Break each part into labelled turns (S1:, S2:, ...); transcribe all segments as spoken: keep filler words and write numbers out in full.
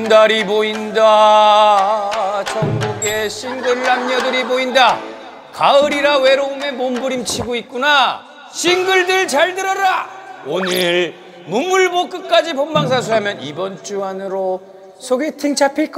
S1: 보인다리 보인다. 전국의 싱글 남녀들이 보인다. 가을이라 외로움에 몸부림치고 있구나. 싱글들 잘 들어라. 오늘 문물보 끝까지 본방사수하면 이번 주 안으로 소개팅 잡힐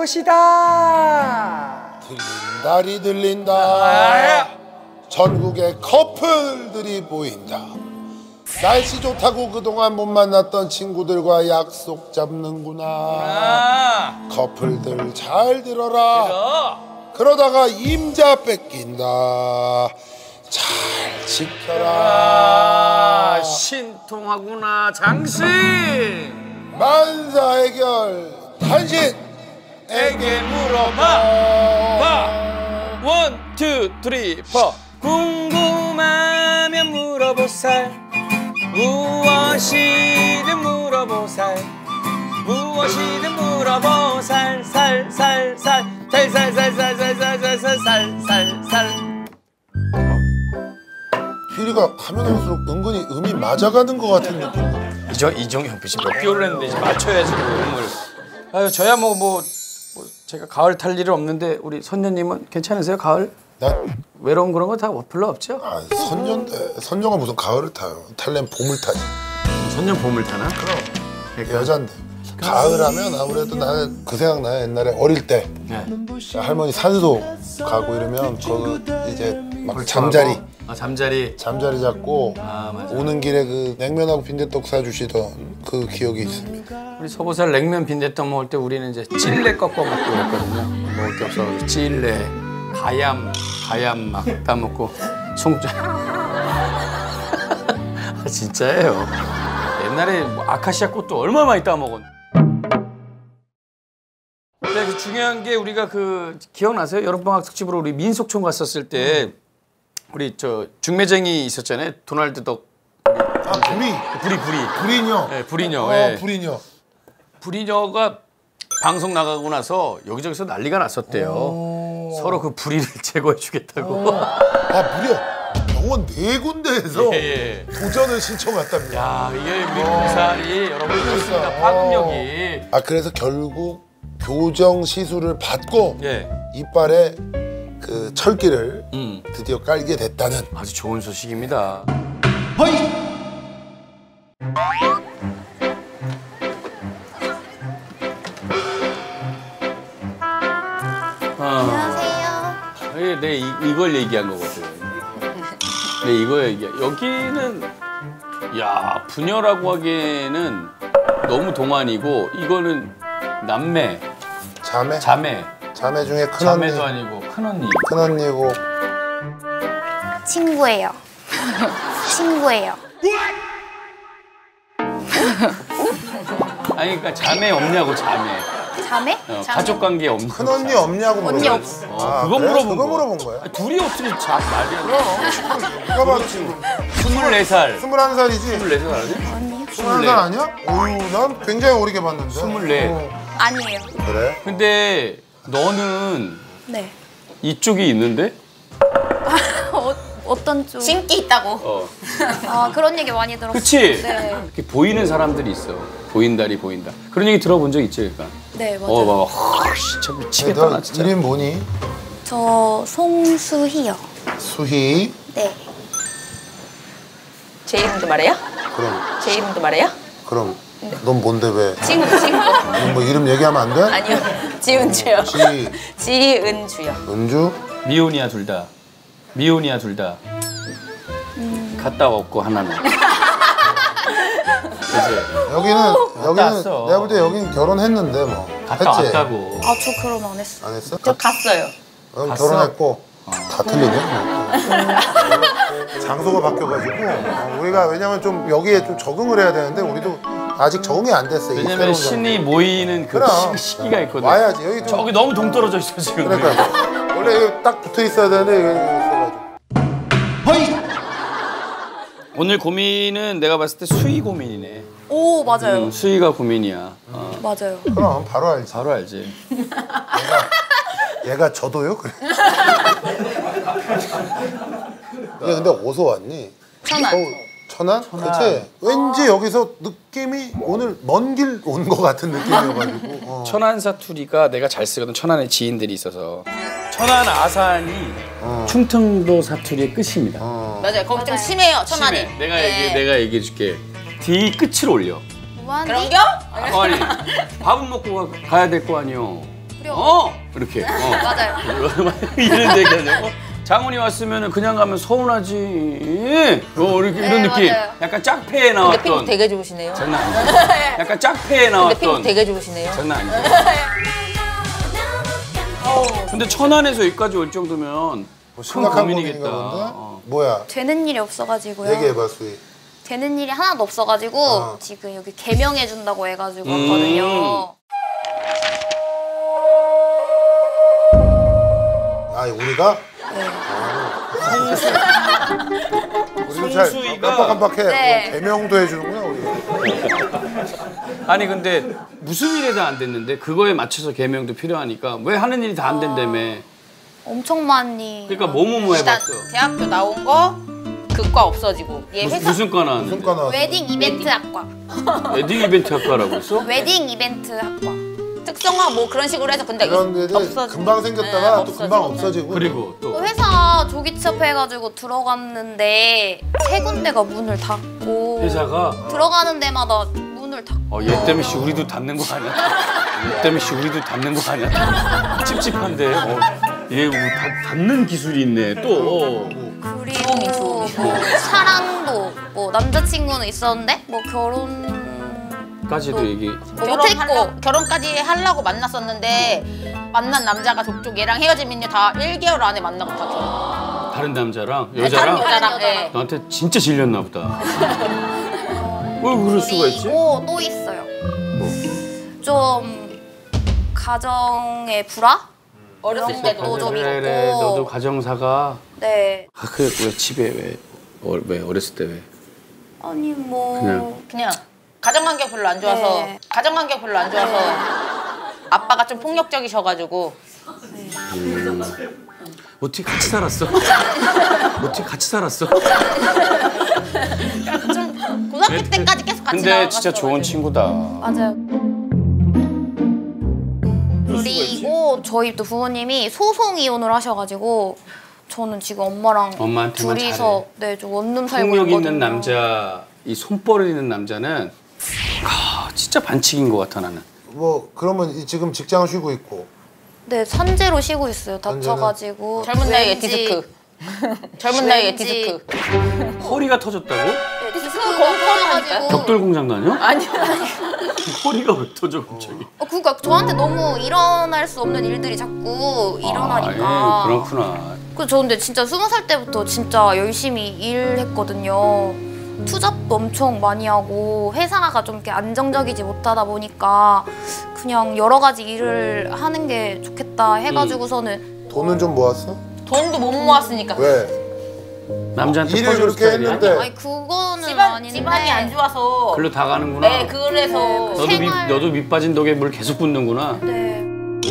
S1: 것이다.
S2: 들린다리 들린다. 아, 전국의 커플들이 보인다. 날씨 좋다고 그동안 못 만났던 친구들과 약속 잡는구나.
S1: 아,
S2: 커플들 잘 들어라.
S1: 들어.
S2: 그러다가 임자 뺏긴다. 잘 지켜라.
S1: 아, 신통하구나 장신.
S2: 만사 해결 당신에게
S1: 물어봐. 봐. 원, 투, 쓰리, 포. 궁금하면 물어보살. 무엇이든 물어보살. 무엇이든 물어보살. 살, 살, 살. 살, 살, 살, 살, 살, 살, 살, 살, 살, 살, 살.
S2: 휘리가 하면 할수록 은근히 음이 맞아가는 것 같은 느낌.
S1: 이정, 이정현 씨 몇 개월을 했는데 이제 맞춰야지 그 음을. 아유, 저야 뭐, 뭐, 뭐 제가 가을 탈 일은 없는데 우리 선녀님은 괜찮으세요? 가을?
S2: 나
S1: 외로움 그런 거 다 별로 없죠?
S2: 아, 선녀인데 선녀가 무슨 가을을 타요. 탈래면 봄을 타지.
S1: 선녀 봄을 타나?
S2: 그럼 여잔데 가을 하면 아무래도 나는 그 생각나요. 옛날에 어릴 때
S1: 네.
S2: 할머니 산소 가고 이러면 그 이제 막 잠자리
S1: 아, 잠자리.
S2: 잠자리 잡고
S1: 아, 맞아.
S2: 오는 길에 그 냉면하고 빈대떡 사주시던 그 기억이 있습니다.
S1: 우리 서보살 냉면 빈대떡 먹을 때 우리는 이제 찔레 꺾어 먹고 그랬거든요. 먹을 게 없어서 찔레, 가얌, 가얌 막 다 먹고 송짜. 아, 진짜예요. 옛날에 뭐 아카시아 꽃도 얼마나 많이 따먹었. 근데 그 중요한 게 우리가 그 기억나세요? 여름방학 특집으로 우리 민속촌 갔었을 때 우리 저 중매쟁이 있었잖아요. 도날드 덕.
S2: 아 불이
S1: 불이 불이.
S2: 불이녀.
S1: 네, 불이녀.
S2: 어
S1: 예.
S2: 불이녀.
S1: 불이녀가 방송 나가고 나서 여기저기서 난리가 났었대요.
S2: 오.
S1: 서로 그 불의를 제거해 주겠다고.
S2: 아 무려 병원 네 군데에서
S1: 예, 예.
S2: 도전을 신청했답니다.
S1: 야, 이게 우리 부산이 여러분 그렇습니다. 파급력이.
S2: 아 그래서 결국 교정 시술을 받고
S1: 예.
S2: 이빨에 그 철기를
S1: 음.
S2: 드디어 깔게 됐다는.
S1: 아주 좋은 소식입니다.
S3: 안녕하세요.
S1: 네, 네, 이, 이걸 얘기한 거거든. 네, 이거 얘기. 여기는 야 부녀라고 하기에는 너무 동안이고 이거는 남매,
S2: 자매?
S1: 자매,
S2: 자매 중에 큰언니.
S1: 자매도 아니고 큰 언니.
S2: 큰언니고.
S3: 친구예요. 친구예요.
S1: 아니 그러니까 자매 없냐고 자매.
S3: 자매?
S1: 어,
S3: 자매?
S1: 가족 관계 없는.
S2: 큰언니
S1: 자매.
S2: 없냐고
S3: 언니
S2: 물어봤어.
S3: 없어.
S1: 어,
S2: 아,
S1: 그거
S2: 그래?
S1: 물어본
S2: 그거
S1: 거.
S2: 물어본 거야?
S1: 아니, 둘이 어떻게 자 말이야?
S2: 누가 봐도 지금
S1: 스물네 살.
S2: 스물한 살이지?
S1: 스물네 살 아니야?
S3: 언니요?
S2: 스물한 살 아니야? 오유, 난 굉장히 어리게 봤는데.
S1: 스물네.
S2: 어.
S3: 아니에요.
S2: 그래?
S1: 근데 너는
S3: 네.
S1: 이쪽이 있는데?
S3: 어, 어떤 쪽?
S4: 진기 있다고.
S1: 어.
S3: 아 그런 얘기 많이 들었어요.
S1: 그치?
S3: 네.
S1: 이렇게 보이는 사람들이 있어. 보인다리 보인다. 그런 얘기 들어본 적 있지, 그러니까.
S3: 네 맞아요.
S1: 어, 봐봐. 허씨, 참 미치겠다,
S2: 너
S1: 나 진짜.
S2: 이름 뭐니?
S3: 저 송수희요.
S2: 수희.
S3: 네.
S4: 제 이름도 말해요?
S2: 그럼
S4: 제 이름도 말해요?
S2: 그럼 넌 뭔데 왜?
S4: 친구 친구.
S2: 넌 뭐 이름 얘기하면 안 돼?
S4: 아니요. 지은주요.
S2: 지
S4: 지은주요.
S2: 은주?
S1: 미혼이야, 둘 다. 미혼이야, 둘 다. 갔다 왔고, 하나는. 그치?
S2: 여기는 여기는
S1: 왔어.
S2: 내가 볼 때 여긴 결혼했는데 뭐.
S1: 갔다
S2: 했지?
S1: 왔다고.
S3: 아 저 결혼 안 했어.
S2: 안 했어?
S4: 저 갔어요.
S2: 여기
S1: 갔어?
S2: 결혼했고 다 틀리네. 장소가 바뀌어가지고 어, 우리가 왜냐면 좀 여기에 좀 적응을 해야 되는데 우리도 아직 적응이 안 됐어. 이
S1: 왜냐면
S2: 새로운
S1: 신이 모이는 그
S2: 그럼.
S1: 시, 시기가 있거든.
S2: 와야지 여기 좀
S1: 저기 너무 동떨어져 있어, 지금.
S2: 그러니까 원래 여기 딱 붙어 있어야 되는데 여기 있어가지고.
S1: 오늘 고민은 내가 봤을 때 수희 고민이네.
S3: 오 맞아요.
S1: 음, 수희가 고민이야. 어,
S3: 맞아요.
S2: 그럼 바로 알지.
S1: 바로 알지.
S2: 얘가 저도요? 그래. 야 근데 어디서 왔니?
S3: 천안.
S2: 서울 천안? 그치? 왠지 여기서 느낌이 오늘 먼 길 온 것 같은 느낌이어가지고 어.
S1: 천안 사투리가 내가 잘 쓰거든. 천안에 지인들이 있어서. 천안 아산이
S2: 어.
S1: 충청도 사투리의 끝입니다.
S2: 어.
S4: 맞아요. 거기 좀 심해요. 천안이.
S1: 심해. 내가
S4: 네.
S1: 얘기 내가 얘기해 줄게. 뒤 끝을 올려.
S3: 무한리?
S4: 그런겨?
S1: 아니 밥은 먹고 가, 가야 될 거 아니요.
S3: 그래요.
S1: 어 이렇게. 어.
S3: 맞아요.
S1: 이런 얘기 하냐고. 장훈이 왔으면 그냥 가면 서운하지. 어 이렇게 이런
S3: 네,
S1: 느낌.
S3: 맞아요.
S1: 약간 짝패에
S4: 근데
S1: 나왔던.
S4: 피부 되게 좋으시네요.
S1: 장난 아니죠. 약간 짝패에
S4: 근데
S1: 나왔던.
S4: 피부 되게 좋으시네요.
S1: 장난 아니죠. 근데 천안에서 여기까지 올 정도면
S2: 뭐
S1: 큰
S2: 심각한
S1: 고민이겠다.
S2: 고민인가 본데?
S1: 어.
S2: 뭐야?
S3: 되는 일이 없어가지고요.
S2: 얘기해봐 수희.
S3: 되는 일이 하나도 없어가지고
S2: 어.
S3: 지금 여기 개명해준다고 해가지고
S1: 음.
S3: 왔거든요.
S2: 아 우리가?
S3: 네.
S2: 우리도 잘
S1: 성수이가-
S2: 깜빡깜빡해.
S3: 네.
S2: 뭐 개명도 해주는구나 우리.
S1: 아니 근데 무슨 일에도 안 됐는데 그거에 맞춰서 개명도 필요하니까 왜 하는 일이 다 안 된다며.
S3: 엄청 많이.
S1: 그러니까 뭐뭐뭐
S4: 일단
S1: 해봤어.
S4: 대학교 나온 거 그과 없어지고 얘
S1: 무슨,
S4: 회사
S1: 무슨 과 나왔는데?
S2: 무슨 과 나왔어?
S3: 웨딩 이벤트 학과.
S1: 웨딩 이벤트 학과라고 있어?
S3: 웨딩 이벤트 학과.
S4: 특성화 뭐 그런 식으로 해서 근데
S2: 그런 데들
S4: 없어지고.
S2: 금방 생겼다가
S4: 네,
S2: 또 금방
S4: 없어지고.
S2: 없어지고.
S1: 그리고
S3: 그
S1: 또
S3: 회사 조기 취업해가지고 들어갔는데 세 군데가 문을 닫고
S1: 회사가
S3: 들어가는 데마다 문을 닫고.
S1: 어, 얘 때문에 씨 우리도 닫는 거 아니야? 얘 때문에 씨 우리도 닫는 거 아니야? 찝찝한데. 어, 얘 뭐, 닫, 닫는 기술이 있네 또.
S3: 그리고 뭐 사랑도 뭐 남자친구는 있었는데 뭐 결혼
S1: 까지도 얘기.
S3: 뭐
S4: 결혼하려,
S3: 못했고.
S4: 결혼까지 하려고 만났었는데 만난 남자가 족족 얘랑 헤어지면요 다 일 개월 안에 만나고 다 결혼.
S1: 다른 남자랑
S4: 다른
S1: 여자랑
S4: 여자랑.
S3: 여자랑.
S4: 예.
S1: 너한테 진짜 질렸나 보다. 왜 그럴 수가 있지?
S3: 그리고 또 있어요. 좀 가정의 불화?
S4: 어렸을
S3: 그런
S4: 때도
S3: 것도 좀
S1: 그래,
S3: 있고.
S1: 그래, 너도 가정사가.
S3: 네.
S1: 아, 그래 왜 집에 왜? 어, 왜 어렸을 때 왜?
S3: 아니 뭐
S1: 그냥.
S4: 그냥 가정관계가 별로 안 좋아서
S3: 네.
S4: 가정관계가 별로 안 좋아서 아빠가 좀 폭력적이셔가지고
S1: 어떻게 같이 살았어? 어떻게 같이 살았어?
S4: 좀 고등학교 때까지 계속 같이
S1: 근데
S4: 나와가지고
S1: 진짜 좋은 친구다.
S3: 맞아요. 그리고 저희 또 부모님이 소송 이혼을 하셔가지고 저는 지금 엄마랑
S1: 엄마한테만
S3: 둘이서 네좀 원룸 살고
S1: 폭력
S3: 있거든요.
S1: 있는 남자, 이 손버릇 있는 남자는 아, 진짜 반칙인 것 같아 나는.
S2: 뭐 그러면 이- 지금 직장 쉬고 있고.
S3: 네 산재로 쉬고 있어요.
S2: 산재는?
S3: 다쳐가지고
S4: 젊은 나이에
S3: 왠지-
S4: 디스크 젊은 나이에
S3: 왠지-
S4: 디스크
S1: 허리가 터졌다고?
S3: 네, 디스크가
S4: 거기
S3: 터져가지고
S1: 벽돌 공장 다녀?
S4: 아니
S1: 허리가 왜 터져 갑자기?
S3: 어, 그러니까 저한테 너무 일어날 수 없는 일들이 자꾸 일어나니까.
S1: 아, 예, 그렇구나.
S3: 그래서 저 근데 진짜 스무 살 때부터 진짜 열심히 일했거든요. 투잡도 엄청 많이 하고 회사가 좀 이렇게 안정적이지 못하다 보니까 그냥 여러 가지 일을 하는 게 좋겠다 해가지고서는
S2: 돈은 좀 모았어?
S4: 돈도 못 모았으니까
S2: 왜?
S1: 남자한테
S2: 일을
S1: 퍼주는
S2: 그렇게
S1: 스타일이야?
S2: 했는데
S3: 아니 그거는
S4: 집안,
S3: 아닌데
S4: 집안이 안 좋아서
S1: 글로 다 가는구나.
S4: 네 그래서
S1: 너도 밑,
S3: 생활-
S1: 너도 밑 빠진 독에 물 계속 붓는구나.
S3: 네.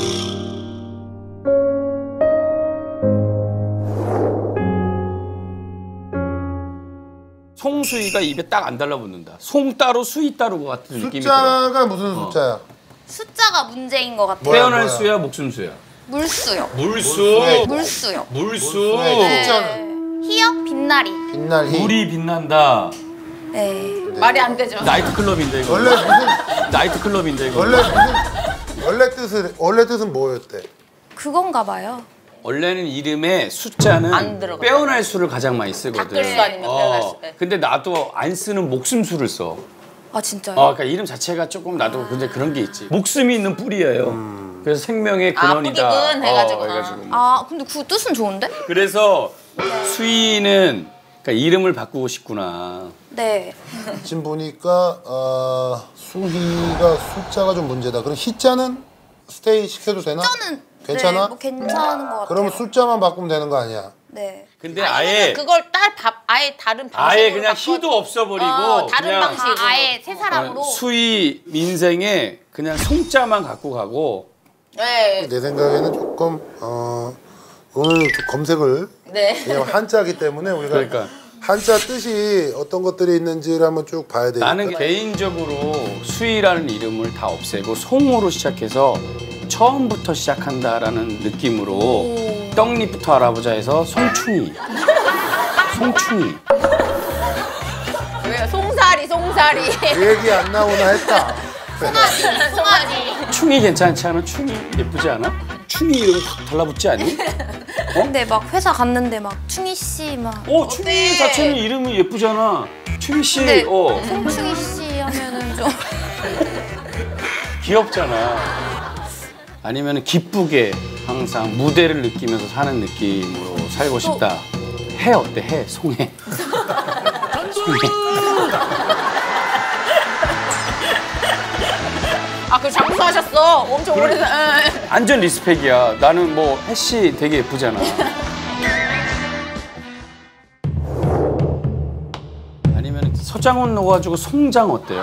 S1: 송수희가 입에 딱 안 달라붙는다. 송 따로 수희 따로 것 같은 느낌이 들어.
S2: 숫자가 무슨 숫자야?
S3: 숫자가 문제인 것 같아요.
S2: 뭐야,
S1: 태어날
S2: 뭐야.
S1: 수야 목숨 수야.
S3: 물수요.
S1: 물수.
S2: 물수에
S3: 물수요.
S1: 물수.
S2: 물수에 숫자는
S3: 희역 빛나리.
S2: 빛날희.
S1: 물이 빛난다.
S3: 네.
S4: 말이 안 되죠.
S1: 나이트 클럽인데 이거.
S2: 원래 무슨
S1: 나이트 클럽인데 이거.
S2: 원래 무슨 원래 뜻은 원래 뜻은 뭐였대?
S3: 그건가 봐요.
S1: 원래는 이름에 숫자는
S4: 안 들어가.
S1: 빼어날 수를 가장 많이 쓰거든.
S4: 닦을 수 아니면 빼어날 수. 네.
S1: 근데 나도 안 쓰는 목숨 수를 써.
S3: 아 진짜요?
S1: 어, 그러니까 이름 자체가 조금 나도 근데 그런 게 있지. 목숨이 있는 뿌리예요. 그래서 생명의
S4: 아,
S1: 근원이다.
S4: 뿌리근 해가지고.
S1: 해가지고.
S3: 아 근데 그 뜻은 좋은데?
S1: 그래서 수희는 그러니까 이름을 바꾸고 싶구나.
S3: 네.
S2: 지금 보니까 어, 수희가 숫자가 좀 문제다. 그럼 희자는 스테이 시켜도 되나?
S3: 숫자는
S2: 괜찮아?
S3: 네, 뭐 괜찮은 것 같아요.
S2: 그러면 숫자만 바꾸면 되는 거 아니야?
S3: 네.
S1: 근데
S4: 아니면은
S1: 아예
S4: 그걸 딸 밥 아예 다른 방식으로
S1: 아예 그냥
S4: 바꿔-
S1: 희도 없어버리고
S4: 어, 다른
S1: 그냥
S4: 방식.
S3: 다 아예 세 사람으로.
S1: 어, 수희 민생에 그냥 송자만 갖고 가고
S4: 네.
S2: 내 생각에는 조금 어, 오늘 좀 검색을
S4: 네.
S2: 왜냐면 한자기 때문에 우리가
S1: 그러니까
S2: 한자 뜻이 어떤 것들이 있는지를 한번 쭉 봐야 되니까.
S1: 나는 개인적으로 수희라는 이름을 다 없애고 송으로 시작해서 처음부터 시작한다라는 느낌으로 오. 떡잎부터 알아보자 해서 송충이. 송충이.
S4: 왜요? 송사리, 송사리.
S2: 그 얘기 안 나오나 했다.
S3: 송아지, 송아지.
S1: 충이 괜찮지 않아? 충이 예쁘지 않아? 충이 이름 확 달라붙지 않니? 어?
S3: 근데 막 회사 갔는데 막 충희 씨 막.
S1: 어, 충이 자체는 이름이 예쁘잖아. 충이 씨.
S3: 근데
S1: 어.
S3: 송충희 씨 하면은 좀.
S1: 귀엽잖아. 아니면 기쁘게 항상 무대를 느끼면서 사는 느낌으로 살고 싶다. 해 어때? 해, 송해. 송해.
S4: 아, 그 장수하셨어. 엄청 오래.
S1: 완전 리스펙이야. 나는 뭐 해씨 되게 예쁘잖아. 아니면 서장훈 넣어가지고 송장 어때요?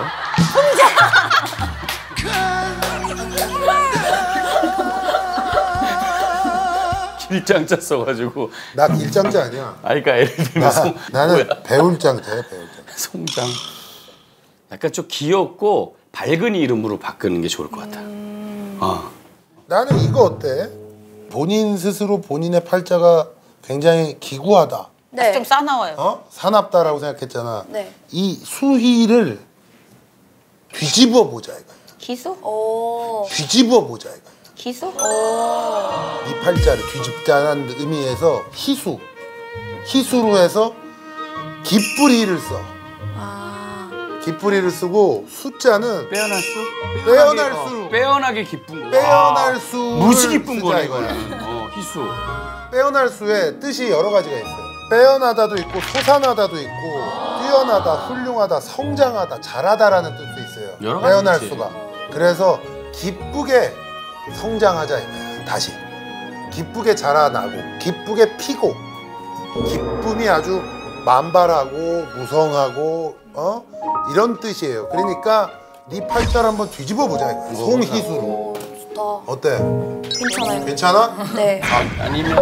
S1: 길장자 써가지고.
S2: 나 길장자 아니야.
S1: 아, 그러니까 예를 들면
S2: 나,
S1: 송,
S2: 나는 배울장자야, 배울장.
S1: 송장. 약간 좀 귀엽고 밝은 이름으로 바꾸는 게 좋을 것 같아.
S3: 음...
S1: 어.
S2: 나는 이거 어때? 본인 스스로 본인의 팔자가 굉장히 기구하다.
S3: 네.
S4: 좀 싸나워요.
S2: 어? 사납다라고 생각했잖아.
S3: 네.
S2: 이 수희를 뒤집어 보자 이거.
S4: 기수?
S3: 오.
S2: 뒤집어 보자 이거.
S4: 기수?
S3: 오.
S2: 이 팔자를 뒤집자는 의미에서 희수. 희수로 해서 기쁘리를 써.
S3: 아.
S2: 기쁘리를 쓰고 숫자는
S1: 빼어날 수?
S2: 빼어날
S1: 어,
S2: 수.
S1: 빼어나게 기쁜 거.
S2: 빼어날
S1: 아,
S2: 수.
S1: 무지 기쁜 거네
S2: 이거는.
S1: 이거는. 어, 희수.
S2: 빼어날 수의 뜻이 여러 가지가 있어요. 빼어나다도 있고 솟아나다도 있고 뛰어나다, 훌륭하다, 성장하다, 잘하다라는 뜻도 있어요.
S1: 여러 가지
S2: 빼어날
S1: 있지.
S2: 수가. 그래서 기쁘게 성장하자 이거예요. 다시 기쁘게 자라나고 기쁘게 피고 기쁨이 아주 만발하고 무성하고 어 이런 뜻이에요. 그러니까 네 팔자를 한번 뒤집어 보자 이거야. 송희수로.
S3: 오, 좋다.
S2: 어때?
S3: 괜찮아요.
S2: 괜찮아?
S3: 네.
S1: 아, 아니면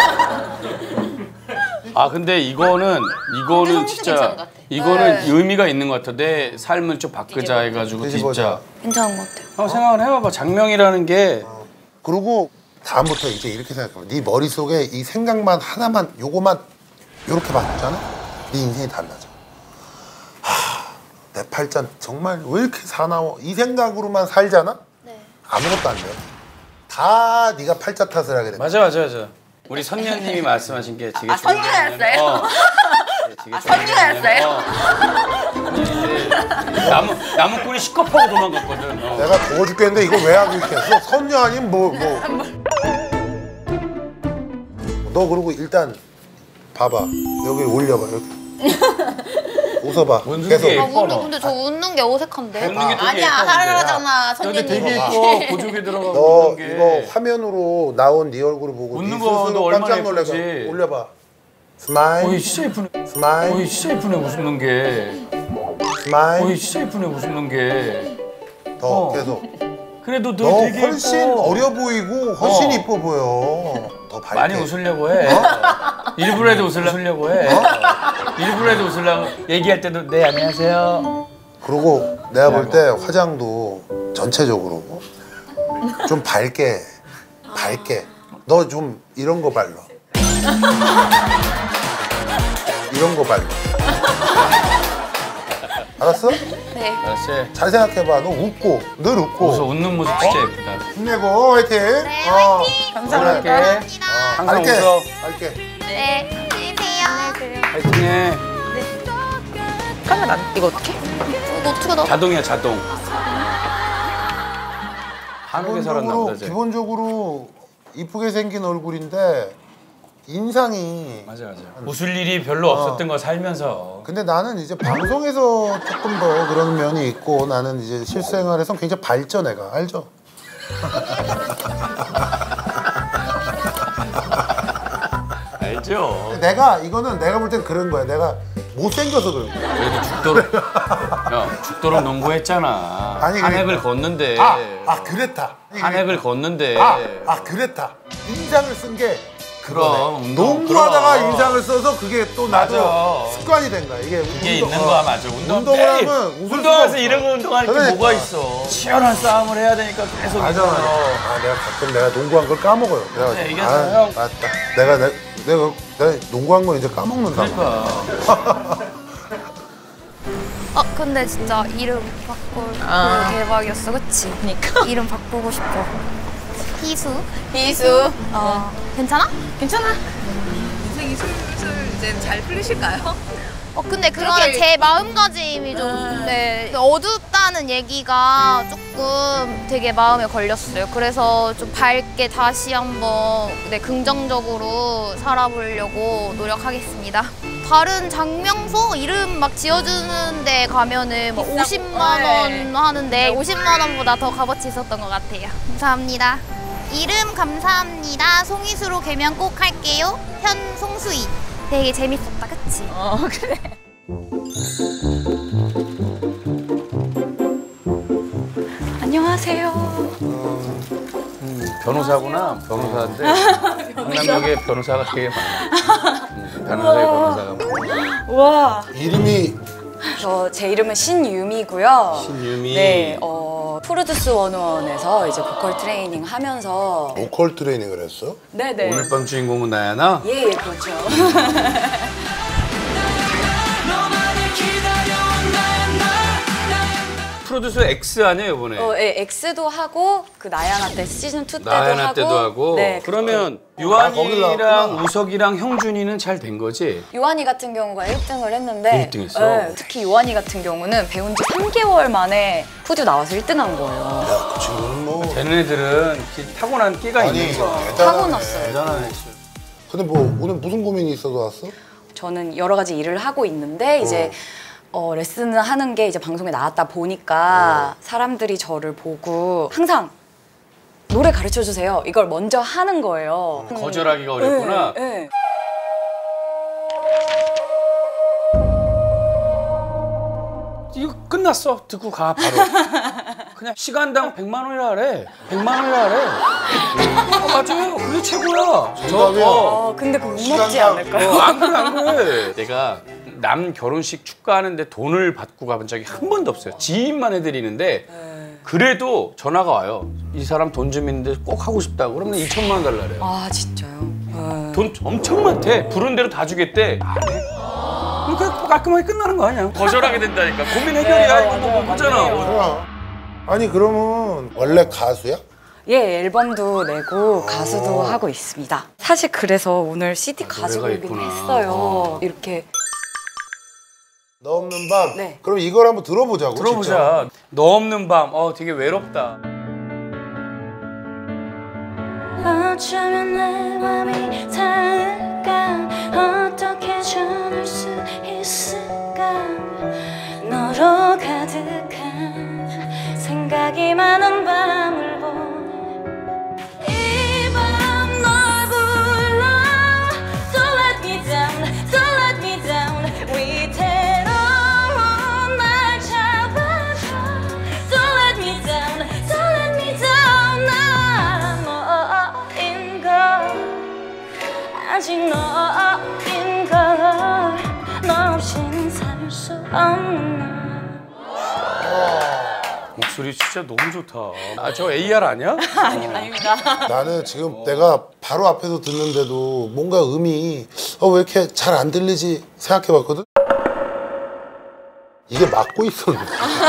S1: 아 근데 이거는 이거는
S4: 성수
S1: 진짜
S4: 괜찮은 것 같아.
S1: 이거는
S3: 네.
S1: 의미가 있는 것 같아. 내 삶을 좀 바꾸자 해가지고
S2: 뒤집어보자.
S1: 진짜.
S3: 괜찮은 것 같아요.
S1: 한번 생각을 해봐봐. 장명이라는 게
S2: 그리고 다음부터 이제 이렇게 생각해봐. 네 머릿속에 이 생각만 하나만 요거만 요렇게 바꾸잖아? 네 인생이 달라져. 하, 내 팔자 정말 왜 이렇게 사나워? 이 생각으로만 살잖아?
S3: 네.
S2: 아무것도 안 돼. 다 네가 팔자 탓을 하게 돼.
S1: 맞아 맞아 맞아. 우리 선녀님이 말씀하신 게 되게
S4: 아,
S1: 좋은 게
S4: 선녀였어요?
S1: 어. 되게
S4: 아,
S1: 좋은 게
S4: 선녀였어요?
S1: 어. 이제 나무 나무꾼이 시겁하고 도망갔거든. 어.
S2: 내가 더워 죽겠는데 이거 왜 하고 있겠어? 선녀 아니면 뭐 뭐. 너 그러고 일단 봐봐. 여기 올려봐 이렇게. 웃어봐.
S1: 웃는
S2: 계속.
S1: 게
S3: 아,
S1: 예뻐,
S3: 웃는,
S1: 너.
S3: 근데 저 웃는 게 어색한데?
S1: 웃는 게 되게
S4: 아니야,
S1: 예뻐, 근데.
S4: 하라잖아,
S1: 근데
S4: 선생님.
S1: 되게 예뻐. 고조개 들어가고
S2: 너
S1: 웃는 게.
S2: 이거 화면으로 나온 네 얼굴을 보고
S1: 웃는
S2: 네
S1: 거
S2: 스스로
S1: 너 얼마나
S2: 깜짝 놀래가
S1: 예쁘지?
S2: 올려봐. 스마일.
S1: 어이 진짜 예쁘네.
S2: 스마일.
S1: 어이 진짜 예쁘네 웃는 게.
S2: 스마일.
S1: 어이 진짜 예쁘네 웃는 게.
S2: 더
S1: 어.
S2: 계속.
S1: 그래도 너
S2: 너
S1: 되게
S2: 훨씬
S1: 예뻐.
S2: 어려 보이고 훨씬
S1: 어.
S2: 이뻐 보여. 더 밝게.
S1: 많이 웃으려고 해. 일부러 해도 웃으려고 해. 일부러 해도 웃으려고. 얘기할 때도 네 안녕하세요.
S2: 그리고 내가 볼 때 화장도 전체적으로 좀 밝게 밝게. 너 좀 이런 거 발라. 이런 거 발라. 알았어?
S3: 네.
S1: 알았지?
S2: 잘 생각해봐. 너 웃고 늘 웃고.
S1: 웃어 웃는 모습 진짜 예쁘다.
S2: 힘내고 화이팅. 네, 화이팅.
S1: 감사할게. 항상
S2: 밝게.
S1: 웃어.
S2: 밝게.
S3: 네. 안녕히 계세요.
S1: 파이팅해.
S4: 카메라 안- 이거 어떻게?
S3: 이거 어떻게 넣어?
S1: 자동이야 자동. 한국에 살았나
S2: 기본적으로
S1: 보다. 쟤.
S2: 기본적으로 이쁘게 생긴 얼굴인데 인상이.
S1: 맞아 맞아. 웃을 일이 별로 없었던 거 살면서.
S2: 근데 나는 이제 방송에서 조금 더 그런 면이 있고 나는 이제 실생활에선 굉장히 밝죠 내가 알죠?
S1: 알죠.
S2: 내가 이거는 내가 볼 땐 그런 거야. 내가 못생겨서 그런 거야.
S1: 그래도 죽도록 야 죽도록 농구했잖아.
S2: 아니,
S1: 한
S2: 그러니까.
S1: 획을 걷는데.
S2: 아, 아 그랬다.
S1: 한 획을 걷는데.
S2: 아, 아 그랬다. 인상을 쓴 게
S1: 그럼 운동,
S2: 농구하다가
S1: 그럼.
S2: 인상을 써서 그게 또 나도
S1: 맞아.
S2: 습관이 된 거야. 이게
S1: 이게
S2: 운동-
S1: 있는
S2: 어.
S1: 거야 맞아. 운동
S2: 운동을
S1: 매일
S2: 하면 웃을 수가
S1: 운동하면서
S2: 없어.
S1: 이런 거 운동하는 게
S2: 그러니까.
S1: 뭐가 있어. 치열한 싸움을 해야 되니까 계속
S2: 맞아.
S1: 이거요.
S2: 아 내가 가끔 내가 농구한 걸 까먹어요. 내가
S1: 네, 이겼어요,
S2: 아,
S1: 형.
S2: 맞다. 내가 내, 내가 내가 농구한 거 이제 까먹는다.
S1: 그러니까.
S3: 어 근데 진짜 이름 바꿀
S4: 아.
S3: 대박이었어, 그치?
S4: 그러니까.
S3: 이름 바꾸고 싶어. 희수.
S4: 비수.
S3: 어 괜찮아?
S4: 괜찮아.
S5: 인생이 술술 이제 잘 풀리실까요?
S3: 어 근데 그거는
S4: 그렇게-
S3: 제 마음가짐이 좀 네, 어둡다는 얘기가 조금 되게 마음에 걸렸어요. 그래서 좀 밝게 다시 한번 네, 긍정적으로 살아보려고 노력하겠습니다. 다른 장명소 이름 막 지어주는 데 가면은 뭐
S4: 비싸고,
S3: 오십만 원
S4: 네.
S3: 하는데 오십만 원보다 더 값어치 있었던 것 같아요. 감사합니다. 이름 감사합니다. 송이수로 개명 꼭 할게요. 현송수이. 되게 재밌었다, 그치?
S4: 어 그래.
S5: 안녕하세요.
S1: 음, 변호사구나. 변호사인데 강남역에 변호사가 되게 많아. 음, 변호사의 변호사가 많아.
S5: 와,
S2: 이름이
S5: 저 제 이름은 신유미고요.
S1: 신유미.
S5: 네, 어, 프로듀스 원원에서 이제 보컬 트레이닝 하면서
S2: 보컬 트레이닝을 했어?
S5: 네네.
S1: 오늘 밤 주인공은 나야나?
S5: 예, 예, 그렇죠.
S1: 프로듀서 X 아니에요 이번에?
S5: 어, 예, X도 하고 그 나야나 때 시즌 투 때도
S1: 나야나
S5: 하고
S1: 때도 하고.
S5: 네,
S1: 그러면
S2: 아, 거길
S1: 유한이랑
S2: 나왔구나.
S1: 우석이랑 형준이는 잘 된 거지?
S5: 요한이 같은 경우가 일 등을 했는데
S1: 일 등 했어?
S5: 네, 특히 요한이 같은 경우는 배운 지 삼 개월 만에 푸드 나와서 일 등 한 거예요.
S2: 야, 그 친구는 뭐
S1: 되는 애들은 그 타고난 끼가
S2: 아니
S1: 있는 거야.
S2: 대단하네.
S5: 타고났어요.
S1: 대단한 애.
S2: 근데 뭐 오늘 무슨 고민이 있어서 왔어?
S5: 저는 여러 가지 일을 하고 있는데 이제 어, 레슨을 하는 게 이제 방송에 나왔다 보니까 사람들이 저를 보고 항상 노래 가르쳐 주세요. 이걸 먼저 하는 거예요.
S1: 거절하기가 어렵구나.
S5: 네, 네.
S1: 이거 끝났어. 듣고 가 바로. 그냥 시간당 백만 원이라 하래. 백만 원이라 하래. 아, 맞아요. 그게 최고야.
S2: 정답이야.
S1: 어,
S5: 어, 근데 그거 무섭지
S2: 시간당-
S5: 않을까요?
S1: 어, 안 그래 안 그래. 내가 남 결혼식 축가하는데 돈을 받고 가본 적이 한 번도 없어요. 지인만 해드리는데 그래도 전화가 와요. 이 사람 돈 좀 있는데 꼭 하고 싶다고. 그러면 이천만 원 달라 그래요.
S5: 아 진짜요? 네.
S1: 돈 엄청 많대. 부른 대로 다 주겠대. 안 해. 그러니까 깔끔하게 끝나는 거 아니야? 거절하게 된다니까. 고민 해결이야.
S5: 네,
S1: 이거 뭐
S5: 맞아요,
S1: 그거잖아.
S5: 맞아요.
S2: 뭐야? 아니 그러면 원래 가수야?
S5: 예, 앨범도 내고 가수도 하고 있습니다. 사실 그래서 오늘 씨디 가지고
S1: 노래가
S5: 오긴
S1: 있구나.
S5: 했어요. 이렇게
S2: 너 없는 밤.
S5: 네.
S2: 그럼 이걸 한번 들어보자고. 진짜.
S1: 들어보자. 너 없는 밤. 어, 되게 외롭다.
S6: 어쩌면 내 맘이 닿을까 어떻게 전할 수 있을까 너로 가득한 생각이 많은 밤을 보내 이 밤 널 불러 Don't let me down, don't let me down 위태로운 날 잡아줘 Don't let me down, don't let me down 난 너인 걸 아직 너인 걸너 없이는 살 수 없는 날
S1: 목소리 진짜 너무 좋다. 아, 저 에이알 아니야?
S5: 아니, 아닙니다.
S2: 나는 지금 내가 바로 앞에서 듣는데도 뭔가 음이 어, 왜 이렇게 잘 안 들리지 생각해봤거든? 이게 막고 있었는데.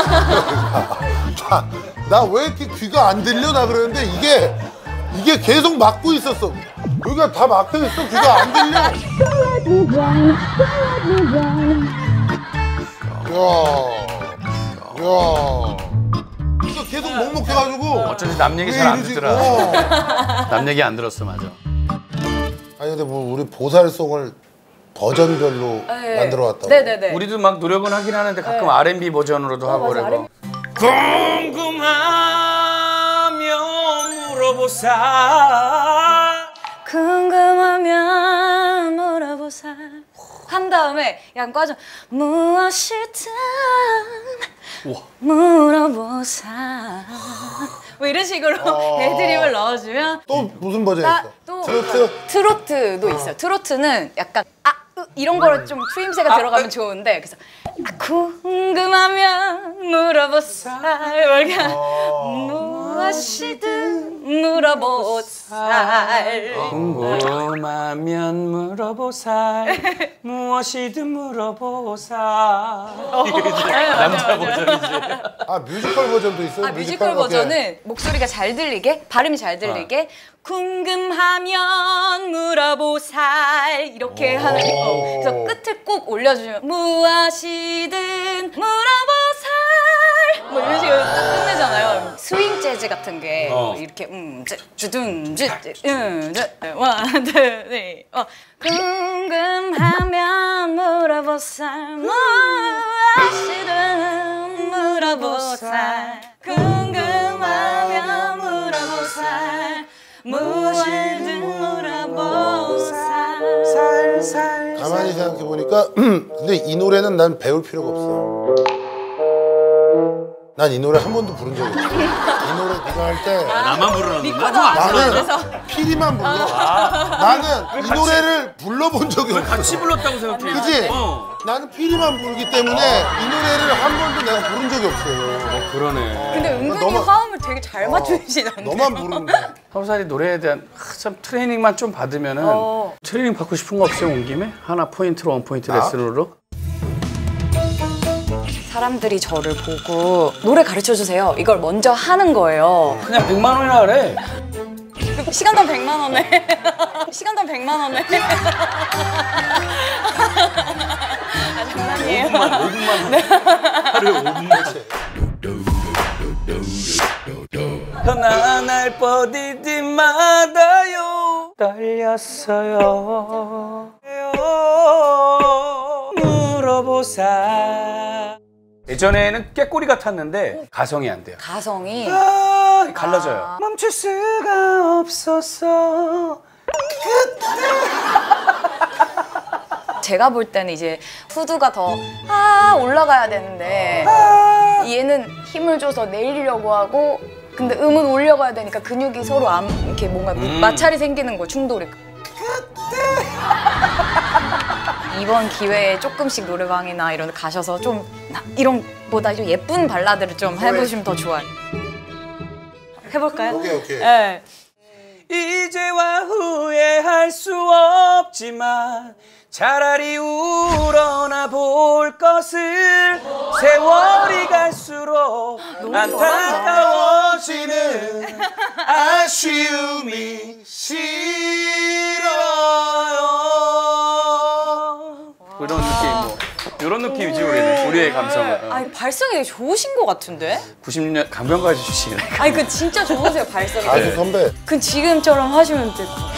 S2: 나 왜 이렇게 귀가 안 들려? 나 그러는데 이게 이게 계속 막고 있었어. 여기가 다 막혀 있어. 귀가 안 들려. 야, 야. 이거 계속 먹먹해가지고.
S1: 어쩐지 남 얘기
S2: 왜
S1: 잘 안
S2: 이러지?
S1: 듣더라.
S2: 어.
S1: 남 얘기 안 들었어, 맞아.
S2: 아니 근데 뭐 우리 보살송을 버전별로
S5: 네.
S2: 만들어 왔다고.
S5: 네네네.
S1: 우리도 막 노력은 하긴 하는데 가끔 알앤비 버전으로도 하고
S5: 맞아,
S1: 그러고. 궁금하면 물어보사.
S5: 궁금하면 물어보사 한 다음에 약간 과정 무엇이든
S1: 우와.
S5: 물어보사 뭐 이런 식으로
S2: 어.
S5: 애드립을 넣어주면
S2: 또 무슨 버전이
S5: 나
S2: 있어?
S5: 또
S2: 트로트?
S5: 트로트도 있어요. 트로트는 약간 아 으, 이런 거로 좀 추임새가 들어가면 좋은데 그래서 아, 궁금하면 물어보살 이렇게 무엇이든 물어보살
S1: 궁금하면 물어보살 무엇이든 물어보살 이게 이제 남자 버전이지.
S2: 아 뮤지컬 버전도 있어요?
S5: 아, 뮤지컬
S2: 오케이.
S5: 버전은 목소리가 잘 들리게 발음이 잘 들리게 궁금하면 물어보살 이렇게 하는 거. 그래서 끝을 꼭 올려주면 무엇이든 물어보살 뭐 이런 식으로 딱 끝내잖아요. 스윙 재즈 같은 게
S1: 어.
S5: 이렇게 음 쯔, 주둥 쯔, 쯔, 음 쯔, 원, 투, 쓰리, 어. 궁금하면 물어보살 무엇이든 물어보살 궁금하면 물어보살 무엇이든 물어보살 살살
S2: 가만히 생각해 보니까 근데 이 노래는 난 배울 필요가 없어. 난 이 노래 한 번도 부른 적이 없어. 이 노래 네가 할 때
S1: 나만 부르는
S5: 리코더 안 그래서
S2: 나는 피리만 불러. 나는 이 노래를 불러본 적이 없어.
S1: 같이 불렀다고 생각해.
S2: 그지?
S1: 어.
S2: 나는 피리만 부르기 때문에 이 노래를 한 번도 내가 부른 적이 없어요.
S1: 그러네.
S5: 근데 은근히
S2: 너만-
S5: 화음을 되게 잘 맞추시던데
S2: 너만 부르는 거야.
S1: 서울살이 노래에 대한 아, 참 트레이닝만 좀 받으면은
S5: 어.
S1: 트레이닝 받고 싶은 거 없어요? 온 김에 하나 포인트로 원 포인트
S2: 나?
S1: 레슨으로.
S5: 사람들이 저를 보고 노래 가르쳐주세요 이걸 먼저 하는 거예요.
S1: 그냥 백만 원이나 그래.
S5: 시간당 백만 원에 시간당 백만 원에 아 장난이에요.
S1: 오 분만 하루에 오 분만. 편안할 뻗디디마다요 떨렸어요 물어보사. 예전에는 꾀꼬리 같았는데 가성이 안 돼요.
S5: 가성이
S1: 아, 갈라져요. 멈출 수가 없었어.
S5: 제가 볼 때는 이제 후두가 더 아 올라가야 되는데 얘는 힘을 줘서 내리려고 하고 근데 음은 올려가야 되니까 근육이 서로 안 이렇게 뭔가
S1: 음.
S5: 마찰이 생기는 거 충돌이. 이번 기회에 조금씩 노래방이나 이런 데 가셔서 좀 나- 이런 보다 좀 예쁜 발라드를 좀 해보시면 더 좋아요. 해볼까요?
S2: 오케이 오케이.
S5: 네.
S1: 이제와 후회할 수 없지만 차라리 우러나 볼 것을 세월이 갈수록 안타까워지는 아쉬움이 싫어요. 이런 느낌 뭐 이런 느낌이지 우리는 우리의 감성은. 어.
S5: 아니 발성이 되게 좋으신 것 같은데?
S1: 구십 년 강변가지 출신이네.
S5: 아니 그 진짜 좋으세요 발성이.
S2: 아주 선배.
S5: 그 지금처럼 하시면 될 것 같아요.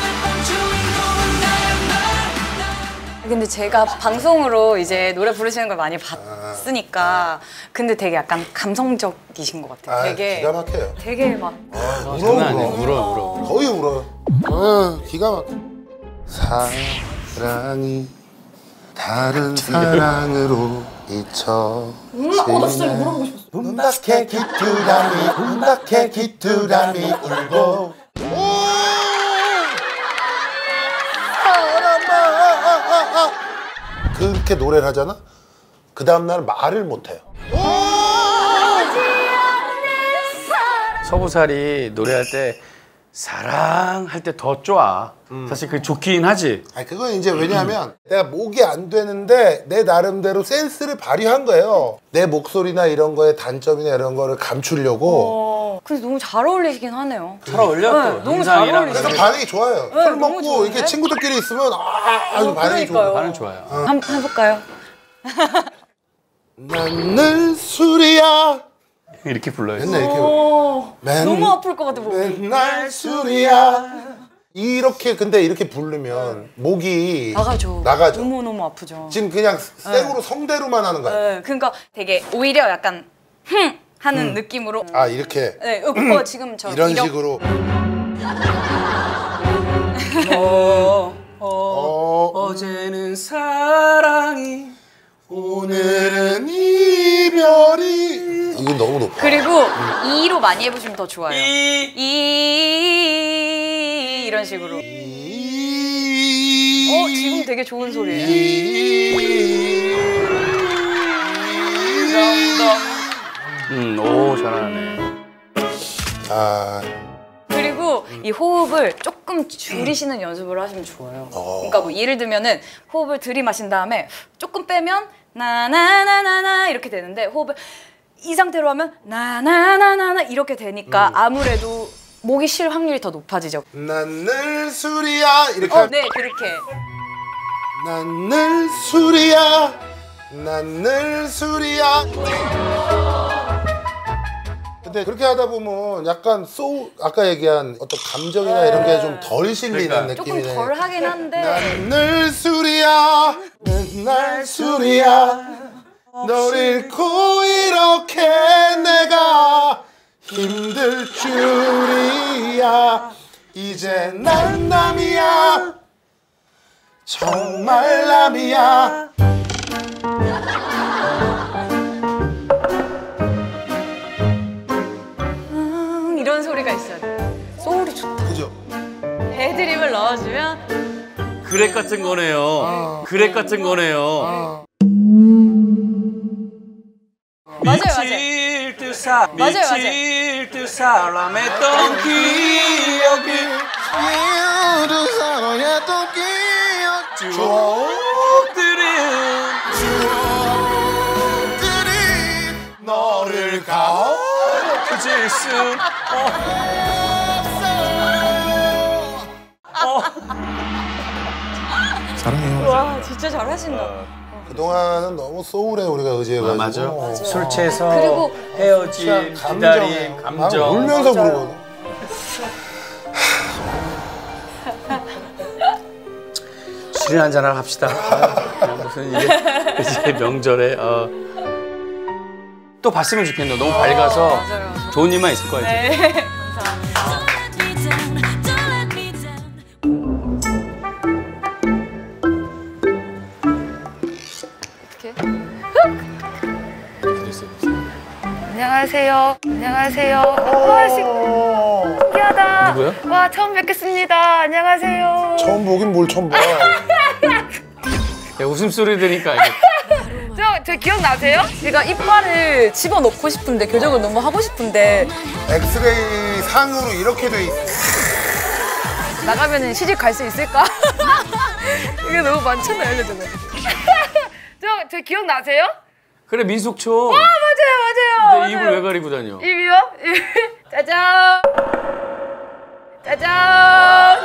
S5: 근데 제가 방송으로 이제 노래 부르시는 걸 많이 봤으니까 근데 되게 약간 감성적이신 것 같아요.
S2: 아,
S5: 되게
S2: 기가 막혀요.
S5: 되게 막
S2: 아, 울어
S1: 장난 아니야.
S2: 울어.
S1: 울어 울어.
S2: 거의 울어요. 어, 기가 막혀. 사랑이 다른 사랑으로 잊혀지네. 운박해 기뚜라미 운박해 기뚜라미 울고 사랑아 그렇게 노래를 하잖아? 그 다음날 말을 못해요.
S1: 서부살이 노래할 때 사랑할 때 더 좋아. 사실 그게 좋긴 하지.
S2: 아니 그건 이제 왜냐하면 내가 목이 안 되는데 내 나름대로 센스를 발휘한 거예요. 내 목소리나 이런 거에 단점이나 이런 거를 감추려고.
S5: 어, 근데 너무 잘 어울리시긴 하네요.
S1: 잘 어울려.
S5: 네,
S1: 또
S5: 너무 잘
S1: 인상이랑
S2: 그래서
S5: 어울리세요.
S2: 반응이 좋아요.
S5: 네,
S2: 술
S5: 너무
S2: 먹고
S5: 좋은데?
S2: 이렇게 친구들끼리 있으면 아, 아주
S5: 어,
S2: 반응이
S5: 그러니까요.
S2: 좋아.
S1: 반응 좋아요.
S5: 한번 해볼까요?
S2: 난 늘 술이야.
S1: 이렇게 불러요.
S2: 맨날 이렇게
S5: 어,
S2: 맨-
S5: 너무 아플 것 같아 목이.
S2: 맨날 술이야. 이렇게 근데 이렇게 부르면 목이
S5: 나가죠.
S2: 나가죠.
S5: 너무 너무 아프죠.
S2: 지금 그냥 생으로 성대로만 하는 거야.
S5: 네, 그러니까 되게 오히려 약간 흥 하는 느낌으로.
S2: 아 이렇게
S5: 네, 어, 어, 지금 저
S2: 이런
S5: 이렇게-
S2: 식으로.
S1: 어, 어,
S2: 어,
S1: 어제는 사랑이
S2: 오늘은 이별이 이게 이건 너무 높아.
S5: 그리고 이로 많이 해보시면 더 좋아요.
S1: 이.
S5: 이 이런 식으로. 어 지금 되게 좋은 소리예요.
S1: 음, 오 잘하네.
S2: 아,
S5: 그리고 이 호흡을 조금 줄이시는 연습을 하시면 좋아요. 그러니까 뭐 예를 들면은 호흡을 들이마신 다음에 조금 빼면 나나나나나 이렇게 되는데 호흡을 이 상태로 하면 나나나나나 이렇게 되니까 아무래도 목이 쉴 확률이 더 높아지죠.
S2: 난 늘 술이야 이렇게.
S5: 어, 네 그렇게.
S2: 난 늘 술이야. 난 늘 술이야. 근데 그렇게 하다 보면 약간 소울 아까 얘기한 어떤 감정이나 이런 게 좀 덜 실리는
S1: 그러니까.
S2: 느낌이네.
S5: 조금 덜 하긴 한데.
S2: 난 늘 술이야. 맨날 술이야. 널 잃고 이렇게 내가 힘들 줄이야. 이제 난 남이야. 정말 남이야.
S5: 음, 이런 소리가 있어야 돼. 소울이 좋다.
S2: 그죠?
S5: 애드립을 넣어주면
S1: 그렉 같은 거네요. 그렉 같은 거네요.
S5: 맞아요,
S1: 미칠 듯 사,
S5: 맞아요,
S1: 미칠 듯 사람했던 기억이
S2: 이유도 사랑했던 기억.
S1: 추억들은
S2: 추억들이 너를 가질
S1: 수
S2: 사랑해요.
S5: 와 진짜 잘하신다.
S2: 그동안은 너무 소울에 우리가 의지해가지고.
S1: 아, 맞아. 술 취해서
S5: 그리고
S1: 헤어짐, 기다림, 감정.
S2: 아, 울면서 부르거든.
S1: 술이나 한잔 합시다. 아, 무슨 이게 이제 명절에 어. 또 봤으면 좋겠네. 너무 밝아서
S5: 맞아요.
S1: 좋은 일만 있을 거야. 이제.
S5: 네.
S3: 안녕하세요. 안녕하세요. 와, 신기하다.
S1: 누구야?
S3: 와, 처음 뵙겠습니다. 안녕하세요.
S2: 처음 보긴 뭘 처음 봐.
S1: 야, 웃음소리 들으니까 알겠다.
S3: 저, 저 기억나세요? 제가 이빨을 집어넣고 싶은데, 교정을 너무 하고 싶은데,
S2: 엑스레이 상으로 이렇게 돼 있어.
S3: 나가면 시집 갈 수 있을까? 이게 너무 많잖아요, 알려주면. 저, 저 기억나세요?
S1: 그래 민속촌.
S3: 아, 맞아요, 맞아요.
S1: 근데 입을 왜 가리고 다녀?
S3: 입이요? 짜잔! 짜잔!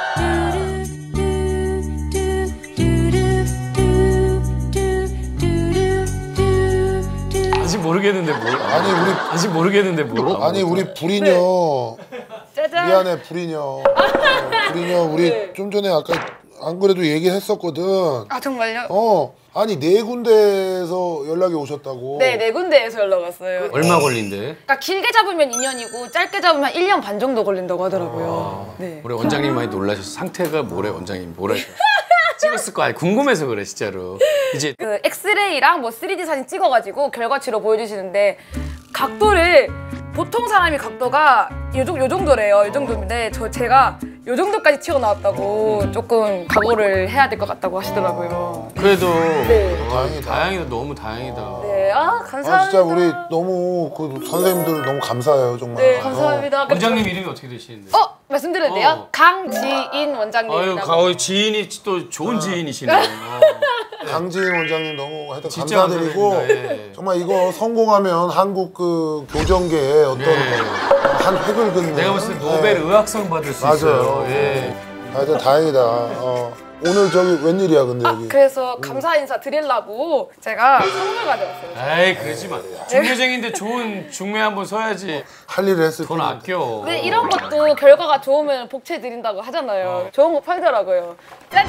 S1: 아직 모르겠는데 뭘?
S2: 아니 우리
S1: 아직 모르겠는데 뭘?
S2: 아니 우리 불이녀.
S3: 짜잔!
S2: 미안해 불이녀. 어, 불이녀 우리 좀 전에 아까 안 그래도 얘기했었거든.
S3: 아, 정말요?
S2: 어 아니 네 군데에서 연락이 오셨다고.
S3: 네, 네 군데에서 연락 왔어요.
S1: 얼마 걸린대?
S3: 그러니까 길게 잡으면 이 년이고 짧게 잡으면 일 년 반 정도 걸린다고 하더라고요. 네.
S1: 우리 원장님 많이 놀라셨어. 상태가 뭐래 원장님 뭐래? 찍었을 거 아니 궁금해서 그래 진짜로. 이제
S3: 그 엑스레이랑 뭐 쓰리디 사진 찍어가지고 결과치로 보여주시는데 각도를 보통 사람이 각도가 요, 정- 요 정도래요. 요 정도인데 저 제가 요 정도까지 튀어나왔다고 조금 각오를 해야 될 것 같다고 하시더라고요.
S1: 그래도
S3: 네.
S1: 어,
S2: 다행이다.
S1: 다행이다 너무 다행이다.
S3: 네, 아 감사합니다.
S2: 아 진짜 우리 너무 그 선생님들 너무 감사해요 정말.
S3: 네, 감사합니다.
S1: 원장님 이름이 어떻게 되시는데?
S3: 어 말씀드려도 돼요?
S1: 어.
S3: 강지인
S1: 아유
S3: 원장님이라고.
S1: 가 지인이 또 좋은 지인이시네. 어.
S2: 어, 강지인 원장님 너무 하여튼
S1: 진짜
S2: 감사드리고
S1: 감사드립니다. 예.
S2: 정말 이거 성공하면 한국 그 교정계에 어떤
S1: 네.
S2: 한 획을 긋는.
S1: 내가 봤을 때 노벨
S2: 네.
S1: 의학상 받을 수
S2: 맞아요.
S1: 있어요. 예.
S2: 하여튼 다행이다. 어. 오늘 저기 웬일이야 근데 여기.
S3: 그래서 감사 인사 드리려고 제가 선물 가져왔어요.
S1: 에이 그러지 마. 중매쟁인데 좋은 중매 한번 서야지.
S2: 할 일을 했을
S1: 돈
S2: 뿐인데.
S1: 아껴.
S3: 근데 이런 것도 결과가 좋으면 복채 드린다고 하잖아요. 좋은 거 팔더라고요. 짜잔!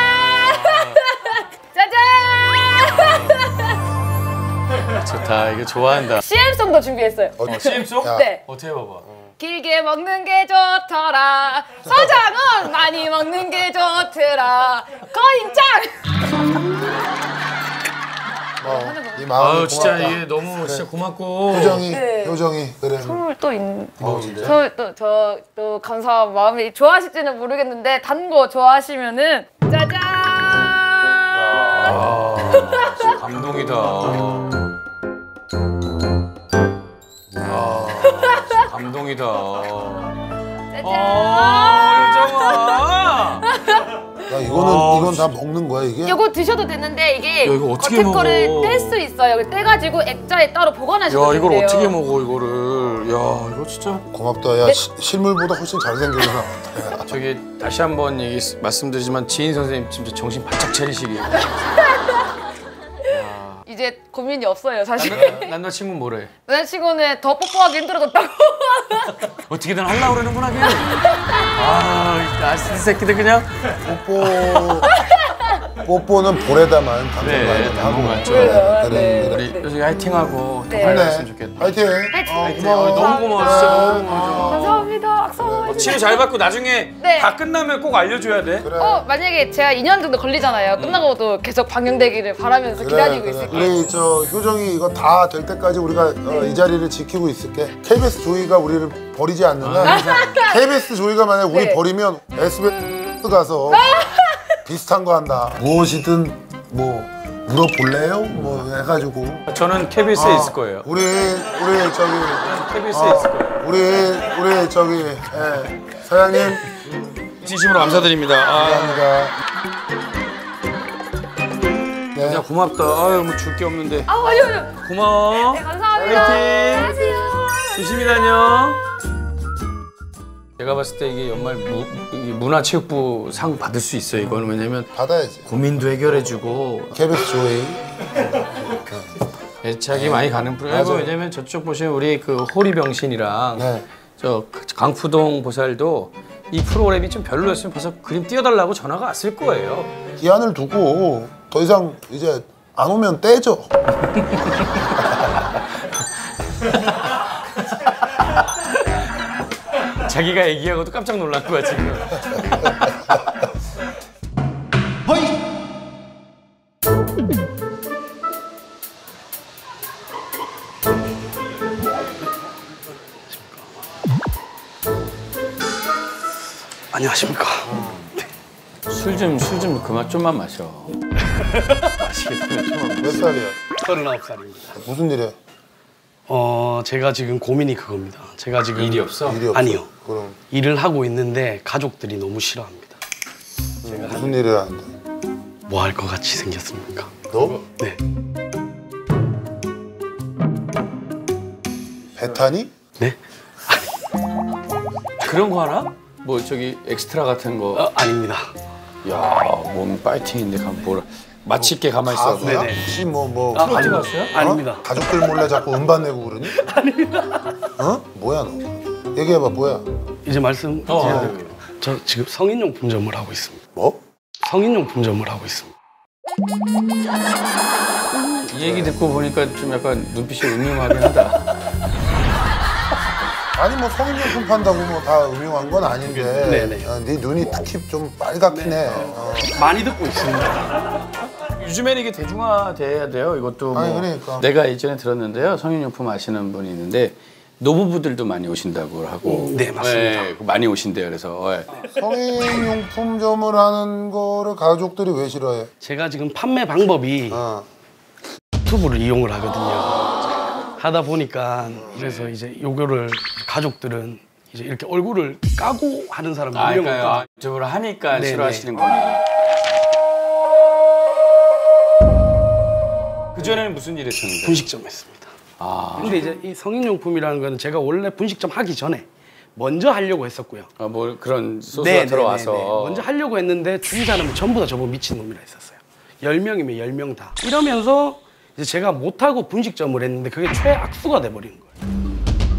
S3: 짜잔!
S1: 좋다. 이거 좋아한다.
S3: 씨엠송도 준비했어요.
S1: 어, 씨엠송?
S2: 야.
S3: 네.
S1: 어떻게 해봐봐.
S3: 길게 먹는 게 좋더라. 서장은 많이 먹는 게 좋더라. 거인짱!
S2: 어,
S3: 하는 거.
S2: 네 마음이
S1: 아유 진짜
S2: 고맙다.
S1: 이게 너무 진짜 고맙고.
S2: 효정이
S3: 네.
S2: 효정이 그래.
S3: 선물 또 있.
S2: 어, 진짜?
S3: 저또저 감사한 마음이 좋아하실지는 모르겠는데 단 거 좋아하시면은 짜잔.
S1: 아, 진짜 감동이다. 아, 진짜 감동이다. 아, 효정아.
S2: 야 이거는
S1: 아,
S2: 이건 다 먹는 거야 이게?
S3: 이거 드셔도 되는데 이게
S1: 야, 이거 어떻게
S3: 겉에 거를
S1: 먹어?
S3: 뗄 수 있어요. 떼가지고 액자에 따로 보관하시면
S1: 야,
S3: 돼요.
S1: 이걸 어떻게 먹어 이거를? 야, 이거 진짜.
S2: 고맙다. 야 시- 실물보다 훨씬 잘생겼나?
S1: 저기 다시 한번 얘기 말씀드리지만 지인 선생님 진짜 정신 바짝 차리시기.
S3: 이제 고민이 없어요 사실.
S1: 남자친구 뭐래?
S3: 남자친구는 더 뽀뽀하기 힘들어졌다고.
S1: 어떻게든 하려고 그러는구나 그냥. 아, 이 아시는 새끼들 그냥.
S2: 뽀뽀 뽀뽀는 볼에다만
S1: 그래,
S2: 당분간 하고
S1: 당분간 좀.
S2: 그래 그래
S3: 네.
S2: 그래.
S1: 우리 요즘 화이팅하고 또
S3: 네.
S1: 활약했으면 좋겠다.
S2: 화이팅.
S3: 화이팅.
S2: 어,
S1: 화이팅.
S2: 고마워.
S1: 어, 너무 고마워 진짜 너무 고마워.
S3: 감사합니다. 악수.
S1: 치료 잘 받고 나중에
S3: 네.
S1: 다 끝나면 꼭 알려줘야 돼.
S2: 그래.
S3: 어 만약에 제가 이 년 정도 걸리잖아요. 끝나고도 계속 방영되기를 바라면서 기다리고 있을게요.
S2: 우리 저 효정이 이거 다 될 때까지 우리가 어, 이 자리를 지키고 있을게. 케이비에스 조이가 우리를 버리지 않는 한 케이비에스 조이가 만약 우리
S3: 네.
S2: 버리면 에스비에스 가서 비슷한 거 한다. 무엇이든 뭐 물어볼래요? 뭐 해가지고
S1: 저는 케이비에스에
S2: 어,
S1: 있을 거예요.
S2: 우리 우리 저기
S1: 케이비에스에
S2: 어,
S1: 있을 거예요.
S2: 우리 우리 저기 예, 사장님
S1: 진심으로 감사드립니다. 아,
S2: 감사합니다. 네.
S1: 진짜 고맙다. 아유 뭐 줄 게 없는데.
S3: 아 아니요 아니요.
S1: 고마워.
S3: 네, 감사합니다.
S1: 화이팅.
S3: 안녕하세요.
S1: 조심히 다녀. 제가 봤을 때 이게 연말 무, 이게 문화체육부 상 받을 수 있어요. 이거는 왜냐면
S2: 받아야지.
S1: 고민도 해결해주고
S2: 케이비에스 조이.
S1: 애착이 많이 가는 프로그램이고
S2: 맞아요.
S1: 왜냐면 저쪽 보시면 우리 그 호리병신이랑
S2: 네.
S1: 저 강푸동 보살도 이 프로그램이 좀 별로였으면 벌써 그림 띄워달라고 전화가 왔을 거예요.
S2: 기한을 두고 더 이상 이제 안 오면 떼죠.
S1: 자기가 얘기하고도 깜짝 놀란 거야 지금.
S7: 안녕하십니까.
S1: 술 좀 술 좀 그만 좀만 마셔. 마시겠다면
S2: 몇 살이야?
S7: 서른아홉 살입니다.
S2: 무슨 일이야?
S7: 어, 제가 지금 고민이 그겁니다. 제가 지금
S1: 일이 없어?
S2: 일이 없어.
S7: 아니요.
S2: 그럼
S7: 일을 하고 있는데 가족들이 너무 싫어합니다.
S2: 무슨 일을 하는데?
S7: 뭐 할 것 같이 생겼습니까?
S2: 너?
S7: 네.
S2: 배 타니?
S7: 네?
S1: 그런 거 하나? 뭐 저기 엑스트라 같은 거.
S7: 어, 아닙니다.
S1: 야, 몸 파이팅인데 가만 뭐라. 마치 있게 가만히 있어.
S2: 가수야?
S7: 네네.
S2: 혹시 뭐 뭐?
S7: 아,
S1: 트로트
S7: 아닙니다.
S1: 가수야?
S2: 어?
S7: 아닙니다.
S2: 가족들 몰래 자꾸 음반 내고 그러니? 아닙니다. 어? 뭐야 너? 얘기해봐 뭐야?
S7: 이제 말씀
S1: 어.
S7: 드려야 될까요? 저 지금 성인용품점을 하고 있습니다.
S2: 뭐?
S7: 성인용품점을 하고 있습니다.
S1: 이 얘기 듣고 보니까 좀 약간 눈빛이 음흉하긴 하다.
S2: 아니 뭐 성인용품 판다고 뭐 다 음흉한 건 아닌데
S7: 네네.
S2: 어, 네 눈이 특히 좀 빨갛긴 해. 어.
S7: 많이 듣고 있습니다.
S1: 요즘에는 이게 대중화돼야 돼요. 이것도 뭐
S2: 아니, 그러니까.
S1: 내가 예전에 들었는데요. 성인용품 아시는 분이 있는데 노부부들도 많이 오신다고 하고.
S7: 네, 맞습니다.
S1: 네, 많이 오신대요. 그래서 네.
S2: 성인용품점을 하는 거를 가족들이 왜 싫어해?
S7: 제가 지금 판매 방법이
S2: 어.
S7: 유튜브를 이용을 하거든요. 하다 보니까 그래서 이제 요거를 가족들은 이제 이렇게 얼굴을 까고 하는 사람이
S1: 아,
S7: 분명
S1: 그러니까요.
S7: 없거든요.
S1: 유튜브를 하니까
S7: 네네.
S1: 싫어하시는 거네. 그 전에는 무슨 일 했었는데?
S7: 분식점 했습니다.
S1: 아,
S7: 근데 이제 이 성인용품이라는 거는 제가 원래 분식점 하기 전에 먼저 하려고 했었고요.
S1: 아, 뭐 그런 소스가
S7: 네, 네,
S1: 들어와서.
S7: 네, 네. 먼저 하려고 했는데 주위 사람은 전부 다 저보고 미친놈이라 했었어요. 열 명이면 열 명 다. 이러면서 이제 제가 못하고 분식점을 했는데 그게 최악수가 돼버린 거예요.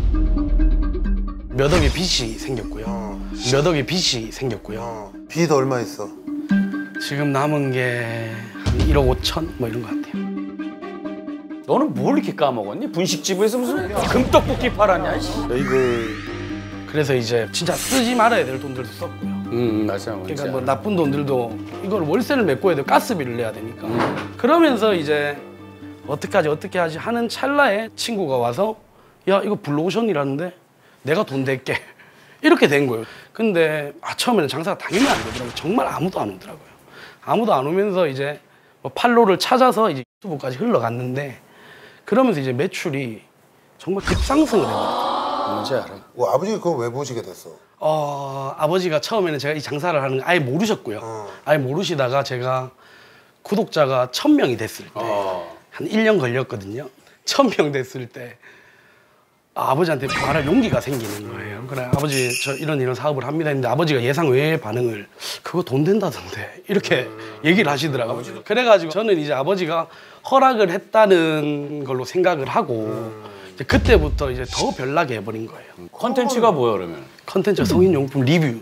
S7: 몇 억의 빚이 생겼고요.
S2: 어.
S7: 몇 억의 빚이 생겼고요.
S2: 어. 빚 얼마 있어?
S7: 지금 남은 게 한 일억 오천 뭐 이런 것 같아요.
S1: 너는 뭘 이렇게 까먹었니? 분식집에서 무슨 금떡볶이 팔았냐? 씨.
S2: 이걸
S7: 그래서 이제 진짜 쓰지 말아야 될 돈들도 썼고요.
S1: 음, 맞아. 뭔지
S7: 그러니까 뭐
S1: 알아.
S7: 나쁜 돈들도 이걸 월세를 메꿔야 돼 가스비를 내야 되니까. 그러면서 이제 어떻게 하지 어떻게 하지 하는 찰나에 친구가 와서 야 이거 블루오션이라는데 내가 돈 댈게 이렇게 된 거예요. 근데 아, 처음에는 장사가 당연히 안 되더라고요. 정말 아무도 안 오더라고요. 아무도 안 오면서 이제 뭐 팔로를 찾아서 이제 유튜브까지 흘러갔는데 그러면서 이제 매출이 정말 급상승을 해버렸어요.
S1: 뭔지 알아.
S2: 뭐 아버지가 그거 왜 보시게 됐어?
S7: 어, 아버지가 처음에는 제가 이 장사를 하는 거 아예 모르셨고요.
S2: 어.
S7: 아예 모르시다가 제가 구독자가 천 명이 됐을 때 한
S1: 어.
S7: 일 년 걸렸거든요. 천 명 됐을 때 아버지한테 말할 용기가 생기는 거예요. 그래 아버지 저 이런 이런 사업을 합니다 했는데 아버지가 예상 외의 반응을 그거 돈 된다던데 이렇게 음. 얘기를 하시더라고요. 아버지도. 그래가지고 저는 이제 아버지가 허락을 했다는 걸로 생각을 하고 음. 이제 그때부터 이제 더 별나게 해버린 거예요.
S1: 컨텐츠가 뭐야 그러면?
S7: 컨텐츠 성인용품 리뷰.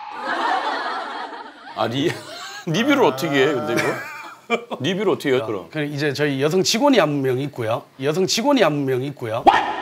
S1: 아 리, 리뷰를 어떻게 해 근데 이거? 리뷰를 어떻게 해요 그럼?
S7: 그래 이제 저희 여성 직원이 한 명 있고요. 여성 직원이 한 명 있고요.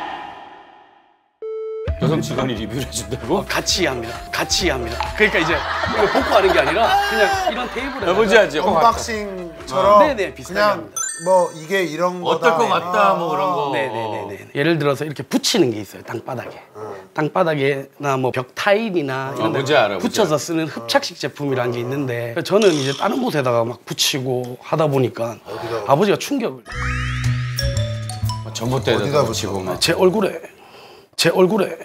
S1: 여성 직원이 리뷰를 해준다고?
S7: 어, 같이 합니다. 같이 합니다. 그러니까 이제 이거 복구하는 게 아니라 그냥 이런 테이블에
S1: 해보지 하지.
S2: 언박싱처럼
S7: 네네 비슷하게
S2: 그냥
S7: 합니다.
S2: 뭐 이게 이런 거다.
S1: 어떨 것 같다 뭐 그런 거.
S7: 네네네. 예를 들어서 이렇게 붙이는 게 있어요. 땅바닥에. 땅바닥에나 뭐 벽 타일이나 이런 데
S1: 뭔지 알아, 뭔지
S7: 붙여서 쓰는 흡착식 제품이라는 게 있는데 저는 이제 다른 곳에다가 막 붙이고 하다 보니까
S2: 어디다가?
S7: 아버지가 충격을.
S1: 전봇대에다
S2: 어디다
S1: 붙이고 막.
S7: 제 얼굴에 제 얼굴에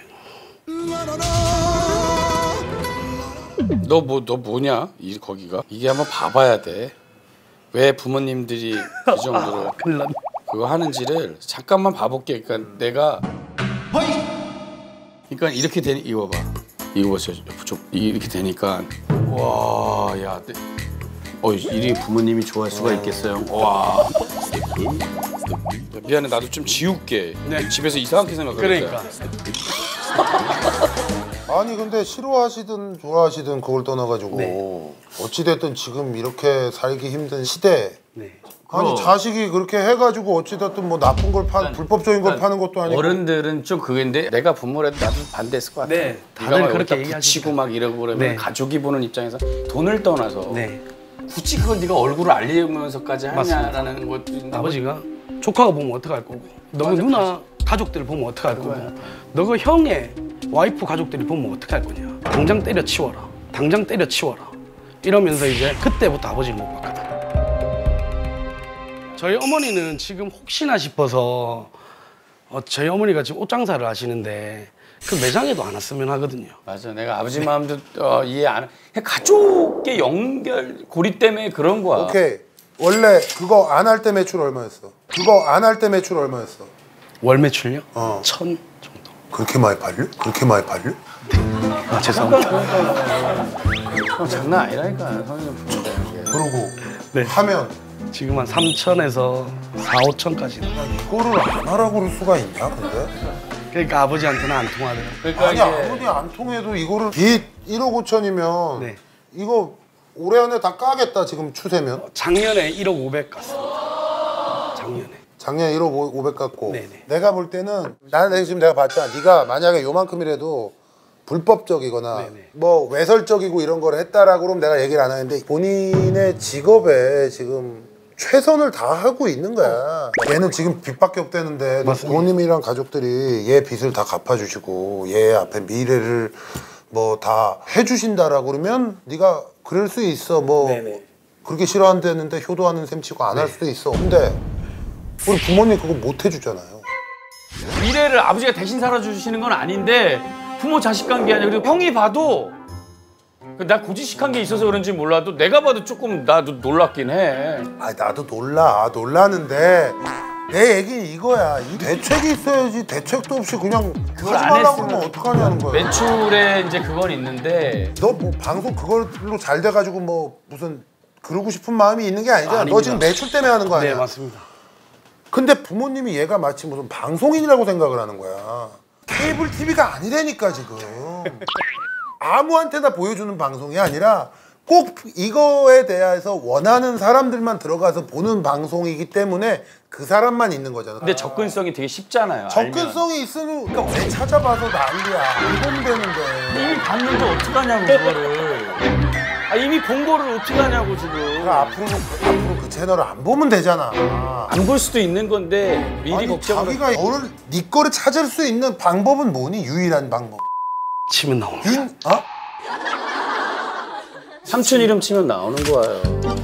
S1: 너 뭐 너 뭐냐? 이 거기가 이게 한번 봐봐야 돼. 왜 부모님들이 이 정도로
S7: 큰일 났네.
S1: 그거 하는지를 잠깐만 봐볼게. 그러니까 내가 그러니까 이렇게 되니 이거 봐. 이거 보세요. 좀 이렇게 되니까 와, 야, 내- 어 이리 부모님이 좋아할 수가 있겠어요. 와. 야, 미안해 나도 좀 지울게.
S7: 네.
S1: 집에서 이상하게 생각하니까.
S7: 그러니까
S2: 아니 근데 싫어하시든 좋아하시든 그걸 떠나가지고
S7: 네.
S2: 어찌됐든 지금 이렇게 살기 힘든 시대.
S7: 네.
S2: 아니
S1: 그럼.
S2: 자식이 그렇게 해가지고 어찌됐든 뭐 나쁜 걸 파, 불법적인 걸 파는 것도 아니고.
S1: 어른들은 좀 그건데 내가 부모라도 나도 반대했을 것 같아.
S7: 네, 다들
S1: 네가 막
S7: 그렇게
S1: 여기다
S7: 얘기하시죠.
S1: 붙이고 막 이러고 그러면
S7: 네.
S1: 가족이 보는 입장에서 돈을 떠나서
S7: 네.
S1: 굳이 그걸 네가 얼굴을 알리면서까지
S7: 맞습니다.
S1: 하냐라는 것도 있나 봐.
S7: 아버지가 조카가 보면 어떡할 거고 너그
S1: 맞아,
S7: 누나 가족들 보면 어떡할 거고 너그 형의 와이프 가족들이 보면 어떡할 거냐 당장 때려치워라 당장 때려치워라 이러면서 이제 그때부터 아버지를 못 봤거든. 저희 어머니는 지금 혹시나 싶어서 어, 저희 어머니가 지금 옷 장사를 하시는데 그 매장에도 안 왔으면 하거든요.
S1: 맞아, 내가 아버지 마음도 어, 이해 안. 해. 그냥 가족의 연결 고리 때문에 그런 거야.
S2: 오케이. 원래 그거 안 할 때 매출 얼마였어? 그거 안 할 때 매출 얼마였어?
S7: 월 매출요?
S2: 어.
S7: 천 정도.
S2: 그렇게 많이 팔려? 그렇게 많이 팔려?
S7: 아 죄송합니다.
S1: 어, 장난 아니라니까 성인은 부모인데.
S2: 그러고
S7: 네.
S2: 하면
S7: 지금 한 삼천에서 사오천까지.
S2: 이거를 안 하라고 그럴 수가 있냐 근데?
S7: 그러니까 아버지한테는 안 통하더라고요.
S1: 그러니까
S2: 아니
S1: 이제
S2: 아무리 안 통해도 이거를 빚 일억 오천이면
S7: 네.
S2: 이거 올해 안에 다 까겠다 지금 추세면.
S7: 작년에 일억 오백 갔습니다. 작년에.
S2: 작년 일억 오백 갖고
S7: 네네.
S2: 내가 볼 때는 나는 지금 내가 봤잖아. 네가 만약에 요만큼이라도 불법적이거나
S7: 네네.
S2: 뭐 외설적이고 이런 걸 했다라고 그러면 내가 얘기를 안 하는데 본인의 직업에 지금 최선을 다하고 있는 거야. 얘는 지금 빚밖에 없다는데
S7: 맞습니다.
S2: 부모님이랑 가족들이 얘 빚을 다 갚아주시고 얘 앞에 미래를 뭐 다 해주신다라고 그러면 네가 그럴 수 있어. 뭐
S7: 네네.
S2: 그렇게 싫어한다는데 효도하는 셈 치고 안 할 수도 있어. 근데 우리 부모님 그거 못 해주잖아요.
S1: 미래를 아버지가 대신 살아주시는 건 아닌데 부모 자식 관계 아니야. 그리고 형이 봐도 나 고지식한 게 있어서 그런지 몰라도 내가 봐도 조금 나도 놀랍긴 해.
S2: 아 나도 놀라 놀라는데 내 얘기는 이거야. 이 대책이 있어야지. 대책도 없이 그냥
S1: 그걸
S2: 하지
S1: 안
S2: 말라고
S1: 했으면
S2: 그러면 어떡하냐는 거야.
S1: 매출에 이제 그건 있는데
S2: 너 뭐 방송 그걸로 잘 돼가지고 뭐 무슨 그러고 싶은 마음이 있는 게 아니잖아. 너
S7: 아닙니다.
S2: 지금 매출 때문에 하는 거 아니야.
S7: 네 맞습니다.
S2: 근데 부모님이 얘가 마치 무슨 방송인이라고 생각을 하는 거야. 케이블 티비가 아니라니까 지금. 아무한테나 보여주는 방송이 아니라 꼭 이거에 대해서 원하는 사람들만 들어가서 보는 방송이기 때문에 그 사람만 있는 거잖아.
S1: 근데 접근성이 되게 쉽잖아요.
S2: 접근성이 있으니까 왜 찾아봐서 난리야. 이건 되는데.
S1: 알면. 이미 봤는데 어떡하냐고 그거를. 아 이미 본 거를 어떡하냐고 지금.
S2: 그러니까 앞으로는 그- 앞으로 그 그 채널을 안 보면 되잖아.
S1: 안 볼 수도 있는 건데 미리
S2: 아니,
S1: 걱정을.
S2: 자기가 너를 네 거를 찾을 수 있는 방법은 뭐니? 유일한 방법.
S7: 치면 나오는 거.
S2: 윤? 어?
S1: 삼촌 이름 치면 나오는 거예요.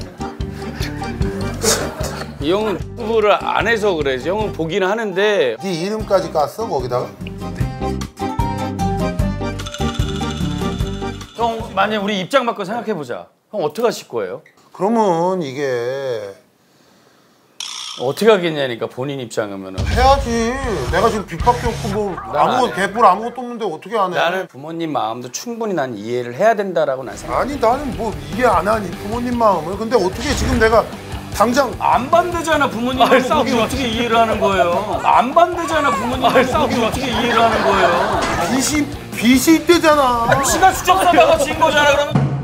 S1: 이 형은 유튜브를 안 해서 그래. 형은 보긴 하는데.
S2: 네 이름까지 깠어 거기다가?
S1: 형 만약 우리 입장 바꿔 생각해 보자. 형 어떻게 하실 거예요?
S2: 그러면 이게
S1: 어떻게 하겠냐니까 본인 입장이면은.
S2: 해야지. 내가 지금 빚밖에 없고 뭐
S1: 안
S2: 아무것도
S1: 해.
S2: 개뿔 아무것도 없는데 어떻게 안 해?
S1: 나는 부모님 마음도 충분히 난 이해를 해야 된다라고 난 생각.
S2: 아니 나는 뭐 이해 안 하니 부모님 마음을. 근데 어떻게 지금 내가 당장
S1: 안 반대잖아 부모님하고
S7: 싸우지
S1: 그게
S7: 마.
S1: 어떻게 이해를 하는 거예요? 안 반대잖아 부모님하고 그게 어떻게 이해를 하는 거예요?
S2: 빚이 빚이 있대잖아.
S1: 지가 수정사다가 진 거잖아 그러면.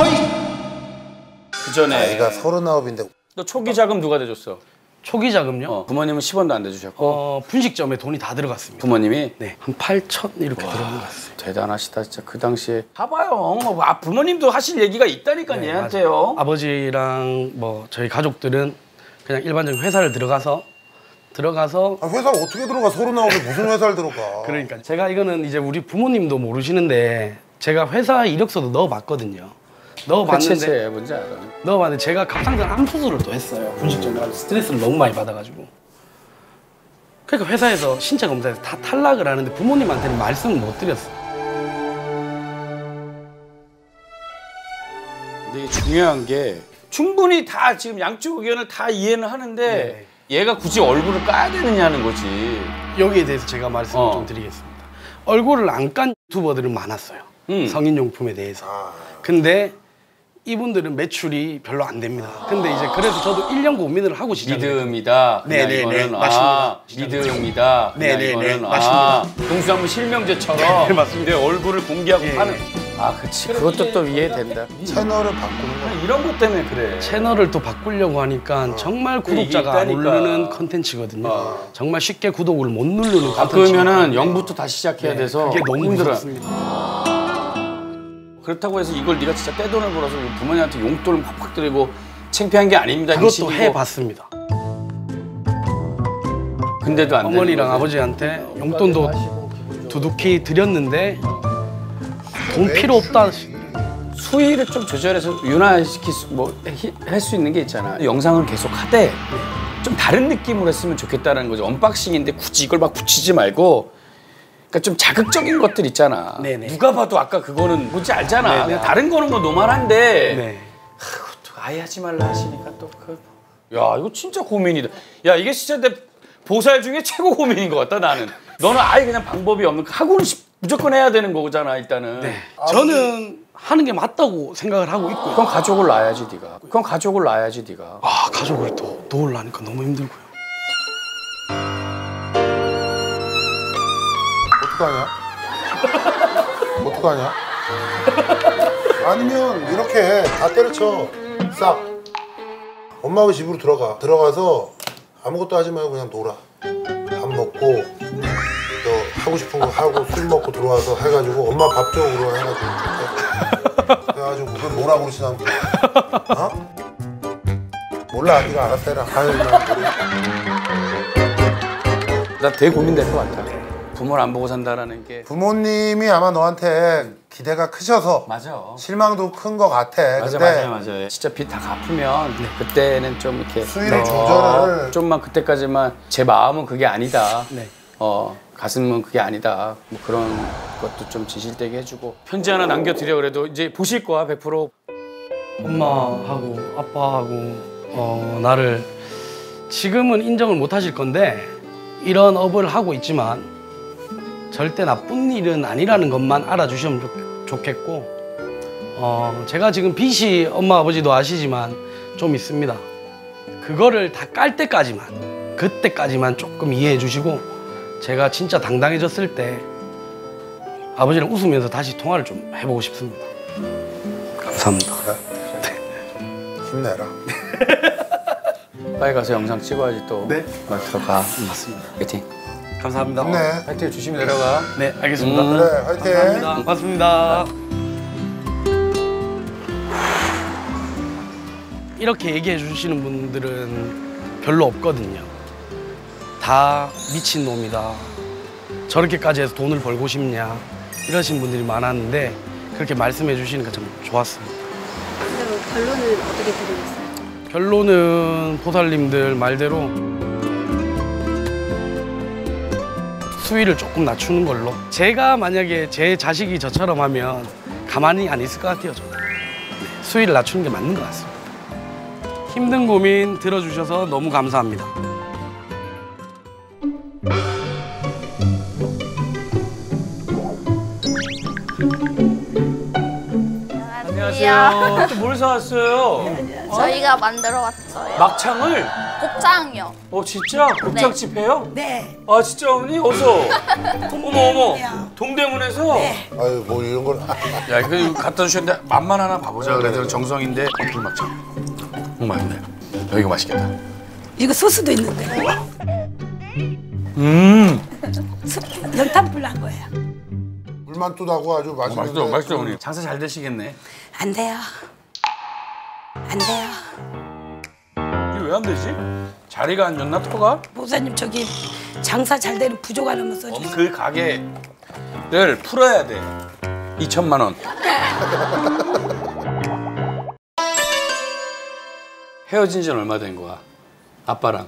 S1: 그 전에
S2: 나이가 서른아홉인데
S1: 너 초기 자금 누가 대줬어?
S7: 초기 자금요?
S1: 어, 부모님은 십 원도 안 대주셨고
S7: 어, 분식점에 돈이 다 들어갔습니다.
S1: 부모님이
S7: 네, 한 팔천 이렇게 들어간 것 같아요.
S1: 대단하시다 진짜 그 당시에. 봐봐요. 아, 부모님도 하실 얘기가 있다니까
S7: 네,
S1: 얘한테요.
S7: 아버지랑 뭐 저희 가족들은 그냥 일반적인 회사를 들어가서 들어가서
S2: 아, 회사 어떻게 들어가? 서른아홉에 무슨 회사를 들어가?
S7: 그러니까 제가 이거는 이제 우리 부모님도 모르시는데 제가 회사 이력서도 넣어봤거든요. 넣어봤는데
S1: 그치, 뭔지 알아.
S7: 넣어봤는데 제가 갑상선 암 수술을 또 했어요. 분식점에 가서 스트레스를 너무 많이 받아가지고. 그러니까 회사에서 신체 검사에서 다 탈락을 하는데 부모님한테는 말씀을 못 드렸어요.
S1: 근데 이게 중요한 게 충분히 다 지금 양쪽 의견을 다 이해는 하는데
S7: 네.
S1: 얘가 굳이 얼굴을 까야 되느냐는 거지.
S7: 여기에 대해서 제가 말씀을
S1: 어.
S7: 좀 드리겠습니다. 얼굴을 안 깐 유튜버들은 많았어요.
S1: 음.
S7: 성인용품에 대해서. 근데 이분들은 매출이 별로 안 됩니다. 근데 이제 그래서 저도 일 년 고민을 하고 시작을 했거든요.
S1: 믿음이다. 그냥
S7: 네네네,
S1: 이거는
S7: 맞습니다.
S1: 아, 믿음이다. 그냥
S7: 네네네,
S1: 이거는
S7: 맞습니다.
S1: 아, 동수한무 실명제처럼
S7: 네, 맞습니다.
S1: 내 얼굴을 공개하고
S7: 예.
S1: 하는. 아, 그치. 그것도 또 이해된다.
S2: 채널을 바꾸는 거야.
S1: 이런 것 때문에 그래.
S7: 채널을 또 바꾸려고 하니까 정말 구독자가 안
S1: 이게 있다니까.
S7: 오르는 컨텐츠거든요.
S1: 어.
S7: 정말 쉽게 구독을 못 누르는 컨텐츠.
S1: 바꾸면은 영부터 다시 시작해야
S7: 네,
S1: 돼서
S7: 그게 너무
S1: 힘들어.
S7: 무섭습니다.
S1: 그렇다고 해서 이걸 네가 진짜 떼돈을 벌어서 부모님한테 용돈을 팍팍 드리고 창피한 게 아닙니다.
S7: 그것도
S1: 이식이고.
S7: 해봤습니다.
S1: 근데도 안 되는
S7: 어머니랑
S1: 거지.
S7: 아버지한테 용돈도 두둑히 드렸는데 돈 필요 없다.
S1: 수위를 좀 조절해서 윤활시킬 수, 뭐, 할 수 있는 게 있잖아. 영상을 계속 하되 좀 다른 느낌으로 했으면 좋겠다는 거죠. 언박싱인데 굳이 이걸 막 붙이지 말고 그러니까 좀 자극적인 것들 있잖아.
S7: 네네.
S1: 누가 봐도 아까 그거는 뭔지 알잖아.
S7: 네네.
S1: 그냥 다른 거는 뭐 노멀한데
S7: 네.
S1: 또 아예 하지 말라 하시니까 또 그. 야 이거 진짜 고민이다. 야 이게 진짜 내 보살 중에 최고 고민인 것 같다 나는. 너는 아예 그냥 방법이 없는 하고는 무조건 해야 되는 거잖아 일단은.
S7: 네. 저는 하는 게 맞다고 생각을 하고 있고요.
S1: 그럼 가족을 낳아야지 네가. 그럼 가족을 낳아야지 네가.
S7: 아 가족을 또 놓으려니까 너무 힘들고요.
S2: 어떡하냐? 어떡하냐? 아니면 이렇게 해. 다 때려쳐. 싹. 엄마 아버지 집으로 들어가. 들어가서 아무것도 하지 말고 그냥 놀아. 밥 먹고 너 하고 싶은 거 하고 술 먹고 들어와서 해가지고 엄마 밥 쪽으로 해가지고 이렇게. 그래가지고 그걸 뭐라고 그러지 난 어? 몰라. 네가 알아서 해라. 아유, 나 모르겠어.
S1: 나 되게 고민될 것 같아. 부모를 안 보고 산다라는 게.
S2: 부모님이 아마 너한테 기대가 크셔서
S1: 맞아.
S2: 실망도 큰 것 같아.
S1: 맞아,
S2: 근데
S1: 맞아요, 맞아요. 진짜 빚 다 갚으면 그때는 좀 이렇게
S2: 수위를
S1: 어,
S2: 조절을-
S1: 좀만 그때까지만 제 마음은 그게 아니다.
S7: 네.
S1: 어 가슴은 그게 아니다. 뭐 그런 것도 좀 진실되게 해주고 편지 하나 남겨드려 그래도 이제 보실 거야 백 퍼센트.
S7: 엄마하고 아빠하고 어, 나를 지금은 인정을 못 하실 건데 이런 업을 하고 있지만 절대 나쁜 일은 아니라는 것만 알아주시면 좋, 좋겠고 어, 제가 지금 빚이 엄마 아버지도 아시지만 좀 있습니다. 그거를 다 깔 때까지만 그때까지만 조금 이해해 주시고 제가 진짜 당당해졌을 때 아버지랑 웃으면서 다시 통화를 좀 해보고 싶습니다. 감사합니다.
S2: 힘내라.
S1: 빨리 가서 영상 찍어야지 또.
S7: 네.
S1: 말 들어가. 맞습니다. 화이팅.
S7: 감사합니다.
S2: 힘내.
S1: 화이팅 조심히 내려가.
S7: 네, 알겠습니다.
S1: 음.
S2: 그래, 화이팅.
S7: 감사합니다. 고맙습니다. 이렇게 얘기해 주시는 분들은 별로 없거든요. 다 미친놈이다. 저렇게까지 해서 돈을 벌고 싶냐. 이러신 분들이 많았는데 그렇게 말씀해 주시니까 참 좋았습니다.
S8: 그럼 결론은 어떻게 드리겠어요?
S7: 결론은 보살님들 말대로 수위를 조금 낮추는 걸로. 제가 만약에 제 자식이 저처럼 하면 가만히 안 있을 것 같아요. 저는. 네, 수위를 낮추는 게 맞는 것 같습니다. 힘든 고민 들어주셔서 너무 감사합니다.
S1: 안녕하세요. 또 뭘 사왔어요?
S3: 저희가 만들어 왔어요.
S1: 막창을?
S3: 곱창이요.
S1: 어 진짜? 곱창집 해요?
S9: 네.
S1: 아 진짜 어머니 어서. 어머 어머. 동대문에서.
S2: 아유 뭐 이런 걸.
S1: 야 이거 갖다 주셨는데 맛만 하나 봐보자. 그래도 정성인데 어필 막창. 너무 맛있네. 여기가 맛있겠다.
S9: 이거 소스도 있는데.
S1: 음.
S9: 연탄불 한 거예요.
S2: 물만 뚜다고 아주 맛있는데.
S1: 맛있어 맛있어 어머니. 장사 잘 되시겠네.
S9: 안 돼요. 안 돼요.
S1: 이게 왜 안 되지? 자리가 안 좋나 터가?
S9: 목사님 저기 장사 잘 되는 부족 하나만 써주세요.
S1: 그 가게를 풀어야 돼. 이천만 원. 헤어진 지는 얼마 된 거야? 아빠랑.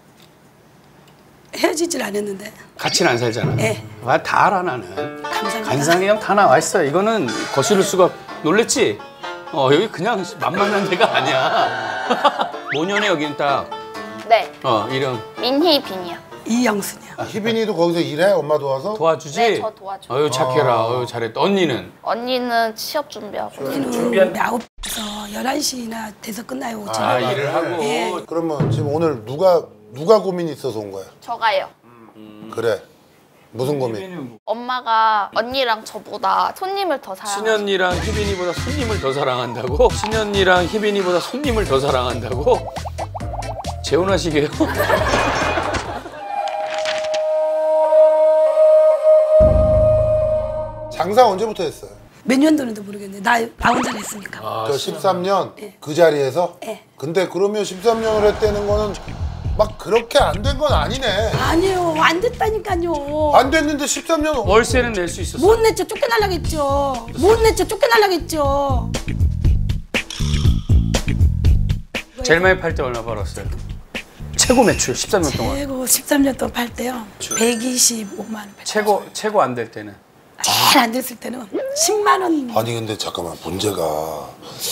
S9: 헤어지질 않았는데.
S1: 같이는 안 살잖아.
S9: 네.
S1: 와, 다 알아 나는.
S9: 감사합니다.
S1: 간상이형 다 나와 있어. 이거는 거스를 수가. 놀랬지? 어 여기 그냥 만만한 데가 아니야. 모년에 여기는 딱.
S3: 네.
S1: 어 이름.
S3: 민희 빈이요.
S9: 이영순이요.
S2: 희빈이도 거기서 일해? 엄마 도와서?
S1: 도와주지?
S3: 네, 저 도와줘요.
S1: 어유 착해라. 어유 잘했다. 언니는?
S3: 언니는 취업 준비하고.
S9: 저희는 아홉 시에서 열한 시나 돼서 끝나요. 오전.
S1: 아 일을 하고.
S9: 예.
S2: 그러면 지금 오늘 누가 누가 고민이 있어서 온 거야?
S3: 저가요.
S2: 그래. 무슨 고민?
S3: 엄마가 언니랑 저보다 손님을 더 사랑하시고.
S1: 신현이랑 희빈이보다 손님을 더 사랑한다고? 신현이랑 희빈이보다 손님을 더 사랑한다고? 재혼하시게요?
S2: 장사 언제부터 했어요?
S9: 몇 년도는지 모르겠는데 나, 나 혼자 했으니까.
S1: 아,
S2: 저 십삼 년 그 자리에서?
S9: 네.
S2: 근데 그러면 십삼 년을 했다는 거는 막 그렇게 안 된 건 아니네.
S9: 아니요 안 됐다니까요.
S2: 안 됐는데 십삼 년
S1: 월세는 낼 수 있었어.
S9: 못 냈죠. 쫓겨날라겠죠. 못 냈죠. 쫓겨날라겠죠.
S1: 제일 많이 팔 때 얼마 벌었어요? 최고 매출 십삼 년 동안.
S9: 최고 십삼 년 동안 팔 때요. 백이십오만 원.
S1: 최고 최고 안 될 때는?
S9: 제일 안 됐을 때는 십만 원.
S2: 아니 근데 잠깐만 문제가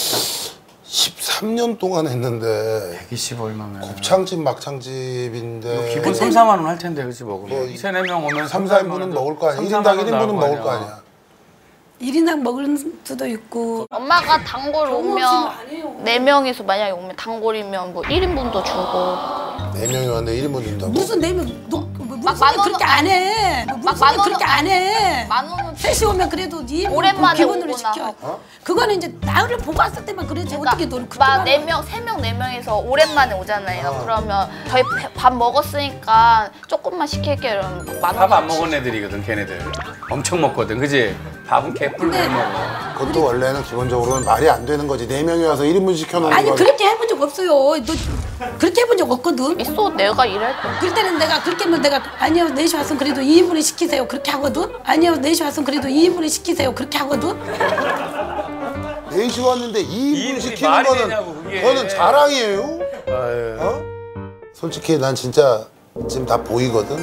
S2: 십삼 년 동안 했는데
S1: 백이십 얼마면?
S2: 곱창집 막창집인데
S1: 기본 삼, 사만 원 할 텐데 그치 먹으면.
S2: 뭐
S1: 세네 명 오면
S2: 삼, 사 인분은 먹을 거 아니야. 일 인당 일 인분은 먹을 거 아니야.
S9: 일 인당 먹을 수도 있고.
S3: 엄마가 단골 오면
S9: 안 해요.
S3: 네 명이서 만약에 오면 단골이면 뭐 일 인분도 주고.
S2: 네 명이 왔는데 일 인분 준다고?
S9: 무슨 내면 너
S3: 막
S9: 무슨
S3: 만 원-
S9: 그렇게 안 해.
S3: 막
S9: 무슨
S3: 만 원-
S9: 그렇게 안 해.
S3: 만 원은
S9: 셋이 오면 그래도 네
S3: 오랜만에
S9: 기본으로
S3: 오구나.
S9: 시켜. 그거는 이제 나를 보고 왔을 때만 그러지 어떻게 너를 그렇게
S3: 막
S9: 많이
S3: 네 명, 세 명, 네 명에서 오랜만에 오잖아요. 그러면 저희 배- 밥 먹었으니까 조금만 시킬게요. 이러면 만 원.
S1: 밥 안 먹은 애들이거든 걔네들. 엄청 먹거든 그지? 밥은 개뿔 못 먹어.
S2: 그것도 원래는 기본적으로는 말이 안 되는 거지. 네 명이 와서 일 인분 시켜놓는
S9: 아니
S2: 거.
S9: 그렇게 해본 적 없어요. 너 그렇게 해본 적 없거든.
S3: 있어 내가 일할 때.
S9: 그럴 때는 내가 그렇게 하면 내가 아니요 네 시 왔으면 그래도 이 인분을 시키세요 그렇게 하거든. 아니요 네 시 왔으면 그래도 이 인분을 시키세요 그렇게 하거든.
S2: 네 시 왔는데 이
S1: 이
S2: 인분
S1: 인분이
S2: 시키는
S1: 말이
S2: 거는
S1: 되냐고, 그게.
S2: 그거는 자랑이에요.
S1: 아유.
S2: 어? 솔직히 난 진짜 지금 다 보이거든.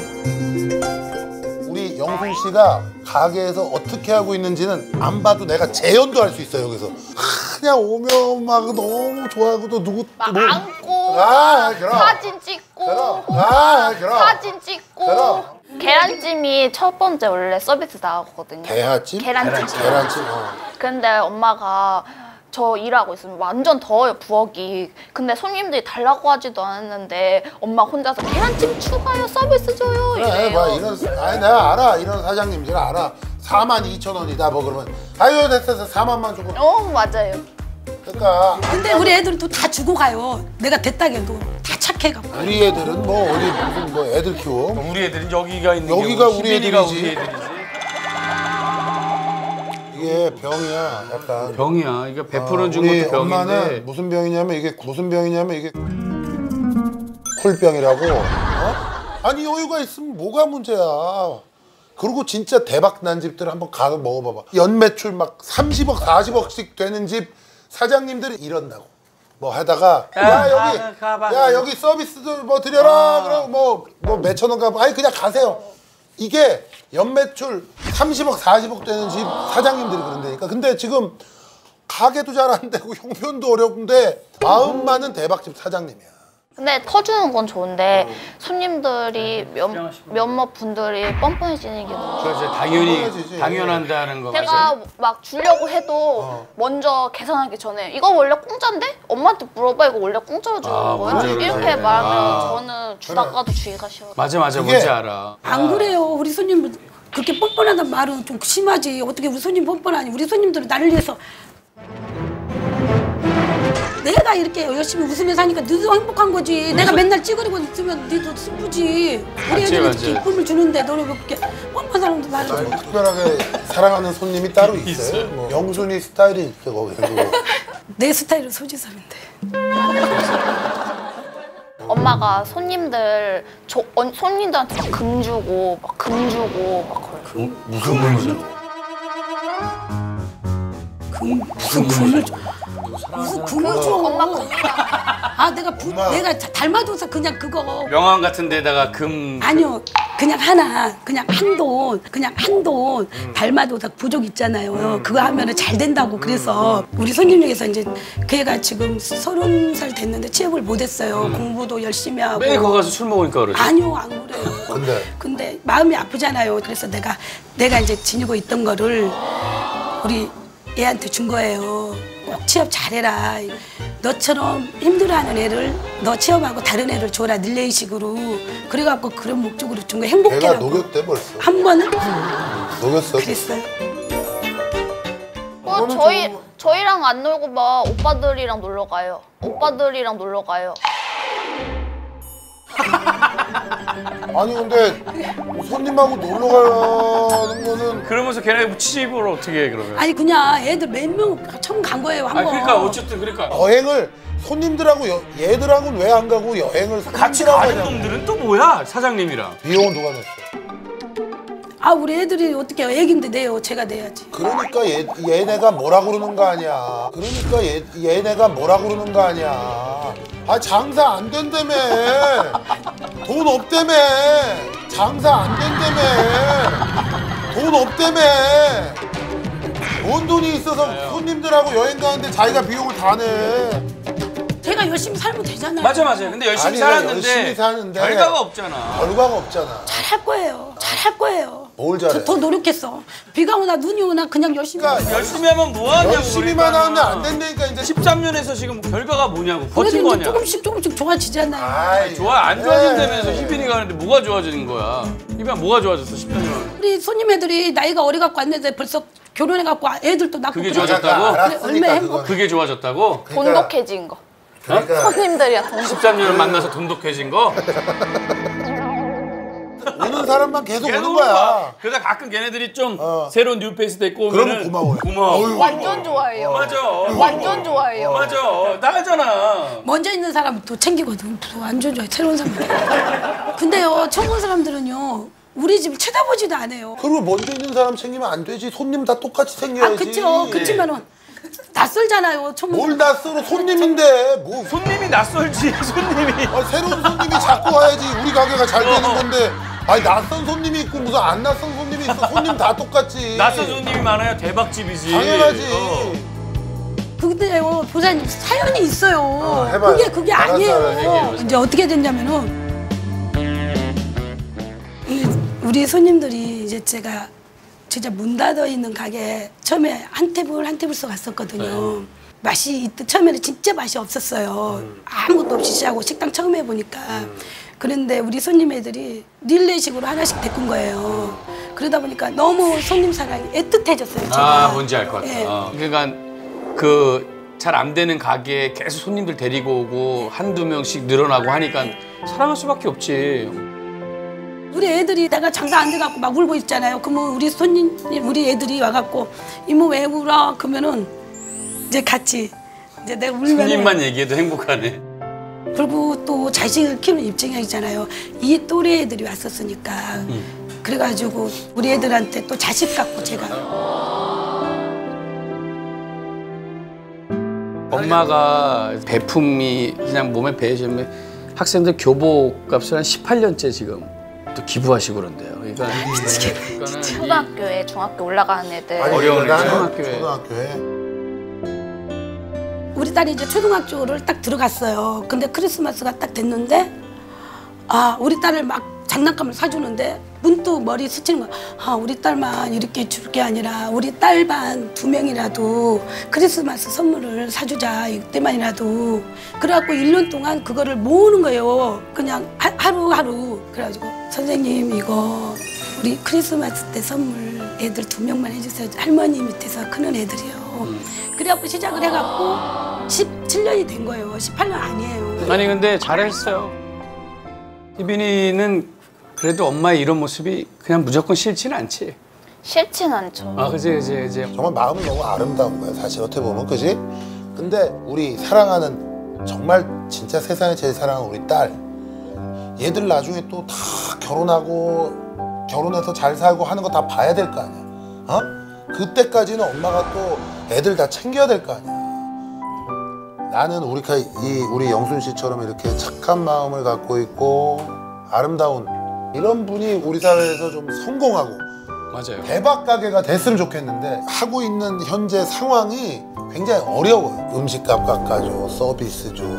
S2: 우리 영순 씨가 가게에서 어떻게 하고 있는지는 안 봐도 내가 재연도 할 수 있어요. 여기서 그냥 오면 막 너무 좋아하고 또 누구
S3: 막
S2: 뭐-
S3: 안고
S2: 아, 그럼.
S3: 사진 찍고
S2: 그럼. 아, 그럼.
S3: 사진 찍고
S2: 그럼.
S3: 계란찜이 첫 번째 원래 서비스 나왔거든요.
S2: 대하찜?
S3: 계란찜.
S2: 계란찜. 어.
S3: 근데 엄마가 저 일하고 있으면 완전 더워요 부엌이. 근데 손님들이 달라고 하지도 않았는데 엄마 혼자서 계란찜 추가요 서비스 줘요
S2: 그래,
S3: 이래요.
S2: 봐, 이런, 아니, 내가 알아. 이런 사장님들 알아. 사만 이천 원이다, 뭐 그러면. 아유, 됐어, 됐어. 사만만 주고.
S3: 어 맞아요.
S2: 그러니까.
S9: 근데 우리 애들은 또 다 주고 가요. 내가 됐다게도 다 착해갖고.
S2: 우리 애들은 뭐, 어디 무슨 뭐 애들 키워.
S1: 우리 애들은 여기가 있는
S2: 여기가
S1: 게
S2: 우리
S1: 희빈이가
S2: 애들이지.
S1: 우리 애들이지.
S2: 이게 병이야, 약간.
S1: 병이야. 이거 백 퍼센트
S2: 어,
S1: 준
S2: 우리
S1: 것도 병인데.
S2: 엄마는 무슨 병이냐면 이게 무슨 병이냐면 이게 콜병이라고. 어? 아니 여유가 있으면 뭐가 문제야. 그리고 진짜 대박 난 집들 한번 가서 먹어봐봐. 연매출 막 삼십억, 사십억씩 되는 집 사장님들이 이런다고. 뭐 하다가 야, 야 여기
S1: 가, 가봐.
S2: 야 여기 서비스도 뭐 드려라. 아. 그러고 뭐뭐 몇천 원 가봐. 아니 그냥 가세요. 이게 연매출 삼십억, 사십억 되는 집 사장님들이 그런다니까. 근데 지금 가게도 잘 안 되고 형편도 어려운데 마음만은 대박집 사장님이야.
S3: 근데 터주는 건 좋은데 손님들이 몇, 몇몇 분들이 뻔뻔해지는 게 너무
S1: 그래서 당연히
S2: 당연하지.
S1: 당연한다는 거
S3: 제가
S1: 맞아요.
S3: 막 주려고 해도
S2: 어.
S3: 먼저 계산하기 전에 이거 원래 공짜인데? 엄마한테 물어봐. 이거 원래 공짜로 주는
S1: 아,
S3: 거야?
S1: 먼저
S3: 이렇게
S1: 그러네.
S3: 말하면
S1: 아.
S3: 저는 주다가도 주의가 싫어요.
S1: 맞아 맞아
S2: 이게-
S1: 뭔지 알아.
S9: 안 그래요. 우리 손님 그렇게 뻔뻔하단 말은 좀 심하지. 어떻게 우리 손님 뻔뻔하니? 우리 손님들은 나를 위해서 내가 이렇게 열심히 웃으면서 하니까 너도 행복한 거지. 내가 맨날 찌그리고 있으면 너도 슬프지. 우리
S1: 맞지,
S9: 애들은
S1: 맞지.
S9: 이렇게 이쁨을 주는데 너는 왜 그렇게 뻔뻔한 사람도 나를
S2: 아니, 특별하게 사랑하는 손님이 따로 있어요. 뭐 영순이 스타일이 있어 거기. 그리고
S9: 내 스타일은 소지섭인데.
S3: 엄마가 손님들 저, 어, 손님들한테 막 금 주고 막 금 주고 막 그래요.
S1: 무슨 문제?
S9: 금, 무슨 금을 줘. 무슨 금을 줘.
S3: 엄마 금
S9: 아 내가 부,
S2: 엄마.
S9: 내가 닮아줘서 그냥 그거.
S1: 명함 같은 데다가 금
S9: 아니요. 그냥 하나, 그냥 한 돈, 그냥 한 돈, 달마도사 부족 있잖아요. 그거 하면은 잘 된다고. 그래서 우리 손님 중에서 이제 걔가 지금 서른 살 됐는데 취업을 못 했어요. 공부도 열심히 하고.
S1: 매일 거기 가서 술 먹으니까 그러지.
S9: 아니요, 안 그래요.
S2: 근데
S9: 근데 마음이 아프잖아요. 그래서 내가 내가 이제 지니고 있던 거를 우리 애한테 준 거예요. 꼭 취업 잘해라. 너처럼 힘들어하는 애를 너 취업하고 다른 애를 줘라. 릴레이식으로. 그래갖고 그런 목적으로 준 거예요.
S2: 걔가
S9: 행복해라고.
S2: 녹였대 벌써.
S9: 한 번은
S2: 녹였어.
S9: 그랬어요.
S3: 어, 저희 저희랑 안 놀고 막 오빠들이랑 놀러 가요. 오빠들이랑 놀러 가요.
S2: 아니 근데 손님하고 놀러 가는 거는
S1: 그러면서 걔네 치집을 어떻게 해 그러면?
S9: 아니 그냥 애들 몇 명 처음 간 거예요. 한
S1: 아니,
S9: 번.
S1: 그러니까 어쨌든 그러니까
S2: 여행을 손님들하고 여, 얘들하고는 왜 안 가고 여행을
S1: 같이
S2: 손님들하고
S1: 가는
S2: 가냐고.
S1: 놈들은 또 뭐야 사장님이랑.
S2: 비용은 누가 냈어?
S9: 아 우리 애들이 어떻게 애긴데 내요. 제가 내야지.
S2: 그러니까 얘, 얘네가 뭐라 그러는 거 아니야. 그러니까 얘, 얘네가 뭐라 그러는 거 아니야. 아 장사 안 된다며. 돈 없다며. 장사 안 된다며. 돈 없다며. 뭔 돈이 있어서 손님들하고 여행 가는데 자기가 비용을 다 내.
S9: 제가 열심히 살면 되잖아요.
S1: 맞아 맞아. 근데 열심히
S2: 아니,
S1: 살았는데
S2: 열심히 사는데
S1: 결과가 없잖아.
S2: 결과가 없잖아.
S9: 잘할 거예요. 잘할 거예요.
S2: 뭘 잘해?
S9: 더, 더 노력했어. 비가 오나 눈이 오나 그냥 열심히.
S2: 그러니까
S1: 열심히 하면 뭐 하냐고.
S2: 열심히만 하는데 안 된다니까 이제.
S1: 십삼 년에서 지금 결과가 뭐냐고.
S9: 그래도
S1: 버틴
S9: 이제
S1: 거냐.
S9: 조금씩 조금씩 좋아지잖아요.
S2: 아이,
S1: 좋아 안
S2: 네.
S1: 좋아진다면서 희빈이가 하는데 뭐가 좋아지는 거야? 희빈아 뭐가 좋아졌어 십삼 년?
S9: 우리 손님 애들이 나이가 어려갖고 왔는데 벌써 결혼해갖고 애들도 낳고.
S1: 그게
S9: 그래.
S1: 좋아졌다고?
S2: 알았으니까
S9: 얼마나
S2: 그건.
S1: 그게 좋아졌다고?
S2: 그러니까-
S3: 돈독해진 거.
S2: 그러니까
S3: 손님들이랑 돈독.
S1: 십삼 년을 만나서 돈독해진 거?
S2: 오는 사람만 계속
S1: 걔도
S2: 오는 거야.
S1: 그러다 가끔 걔네들이 좀
S2: 어.
S1: 새로운 뉴페이스 데리고 오면
S2: 그러면 고마워요.
S1: 고마워.
S2: 어휴.
S3: 완전 좋아해요.
S1: 맞아.
S3: 완전 좋아해요.
S1: 맞아. 나 알잖아.
S9: 먼저 있는 사람 또 챙기거든. 또 완전 좋아해. 새로운 사람. 근데요, 처음 온 사람들은요, 우리 집을 쳐다보지도 않아요.
S2: 그리고 먼저 있는 사람 챙기면 안 되지. 손님 다 똑같이 챙겨야지.
S9: 아, 그쵸. 그치만은 낯설잖아요. 처음 온
S2: 뭘
S9: 사람.
S2: 낯설어. 손님인데 뭐.
S1: 손님이 낯설지 손님이.
S2: 아, 새로운 손님이 자꾸 와야지 우리 가게가 잘 되는 건데. 아니 낯선 손님이 있고 무슨 안 낯선 손님이 있어. 손님 다 똑같지.
S1: 낯선 손님이 많아야 대박집이지.
S2: 당연하지.
S1: 어.
S9: 근데요, 보사님 사연이 있어요.
S2: 어, 해봐요.
S9: 그게 그게
S2: 알았어,
S9: 아니에요.
S2: 알았어,
S1: 얘기해보세요.
S9: 이제 어떻게 됐냐면은 이 우리 손님들이 이제 제가 진짜 문 닫아 있는 가게 처음에 한 테이블 한 테이블 씩 갔었거든요. 맛이 있- 처음에는 진짜 맛이 없었어요. 아무것도 없이 시작하고 식당 처음 해보니까. 그런데 우리 손님 애들이 릴레이식으로 하나씩 데꾼 거예요. 그러다 보니까 너무 손님 사랑이 애틋해졌어요. 제가.
S1: 아 뭔지 알 것 같아.
S9: 예.
S1: 어. 그러니까 그 잘 안 되는 가게에 계속 손님들 데리고 오고 한두 명씩 늘어나고 하니까 사랑할 수밖에 없지.
S9: 우리 애들이 내가 장사 안 돼갖고 막 울고 있잖아요. 그러면 우리 손님, 우리 애들이 와갖고 이모 왜 울어? 그러면은 이제 같이 이제 내가 울면
S1: 손님만 얘기해도 행복하네.
S9: 그리고 또 자식을 키우는 입장이잖아요. 이 또래 애들이 왔었으니까
S1: 음.
S9: 그래가지고 우리 애들한테 또 자식 같고 제가
S1: 엄마가 배품이 그냥 몸에 배시면 학생들 교복 값을 한 십팔 년째 지금 또 기부하시고 그런데요. 그러니까 그러니까는
S4: 초등학교에 중학교 올라가는 애들
S2: 아니,
S1: 어려운
S2: 나는
S1: 초등학교에.
S2: 초등학교에
S9: 우리 딸이 이제 초등학교를 딱 들어갔어요. 근데 크리스마스가 딱 됐는데 아 우리 딸을 막 장난감을 사주는데 문득 머리 스치는 거야. 아 우리 딸만 이렇게 줄 게 아니라 우리 딸반 두 명이라도 크리스마스 선물을 사주자 이때만이라도. 그래갖고 일 년 동안 그거를 모으는 거예요. 그냥 하, 하루하루. 그래가지고 선생님 이거 우리 크리스마스 때 선물 애들 두 명만 해주세요. 할머니 밑에서 크는 애들이요. 그래갖고 시작을 해갖고 십칠 년이 된 거예요. 십팔 년 아니에요.
S1: 아니 근데 잘했어요. 희빈이는 그래도 엄마의 이런 모습이 그냥 무조건 싫지는 않지.
S4: 싫진 않죠.
S1: 아 그지 그지 그지.
S2: 정말 마음은 너무 아름다운 거야 사실 어떻게 보면 그지? 근데 우리 사랑하는 정말 진짜 세상에 제일 사랑하는 우리 딸 얘들 나중에 또 다 결혼하고 결혼해서 잘 살고 하는 거 다 봐야 될 거 아니야. 어? 그때까지는 엄마가 또 애들 다 챙겨야 될 거 아니야. 나는 우리 이 우리 영순 씨처럼 이렇게 착한 마음을 갖고 있고 아름다운 이런 분이 우리 사회에서 좀 성공하고
S1: 맞아요.
S2: 대박 가게가 됐으면 좋겠는데 하고 있는 현재 상황이 굉장히 어려워요. 음식값 깎아줘, 서비스 줘.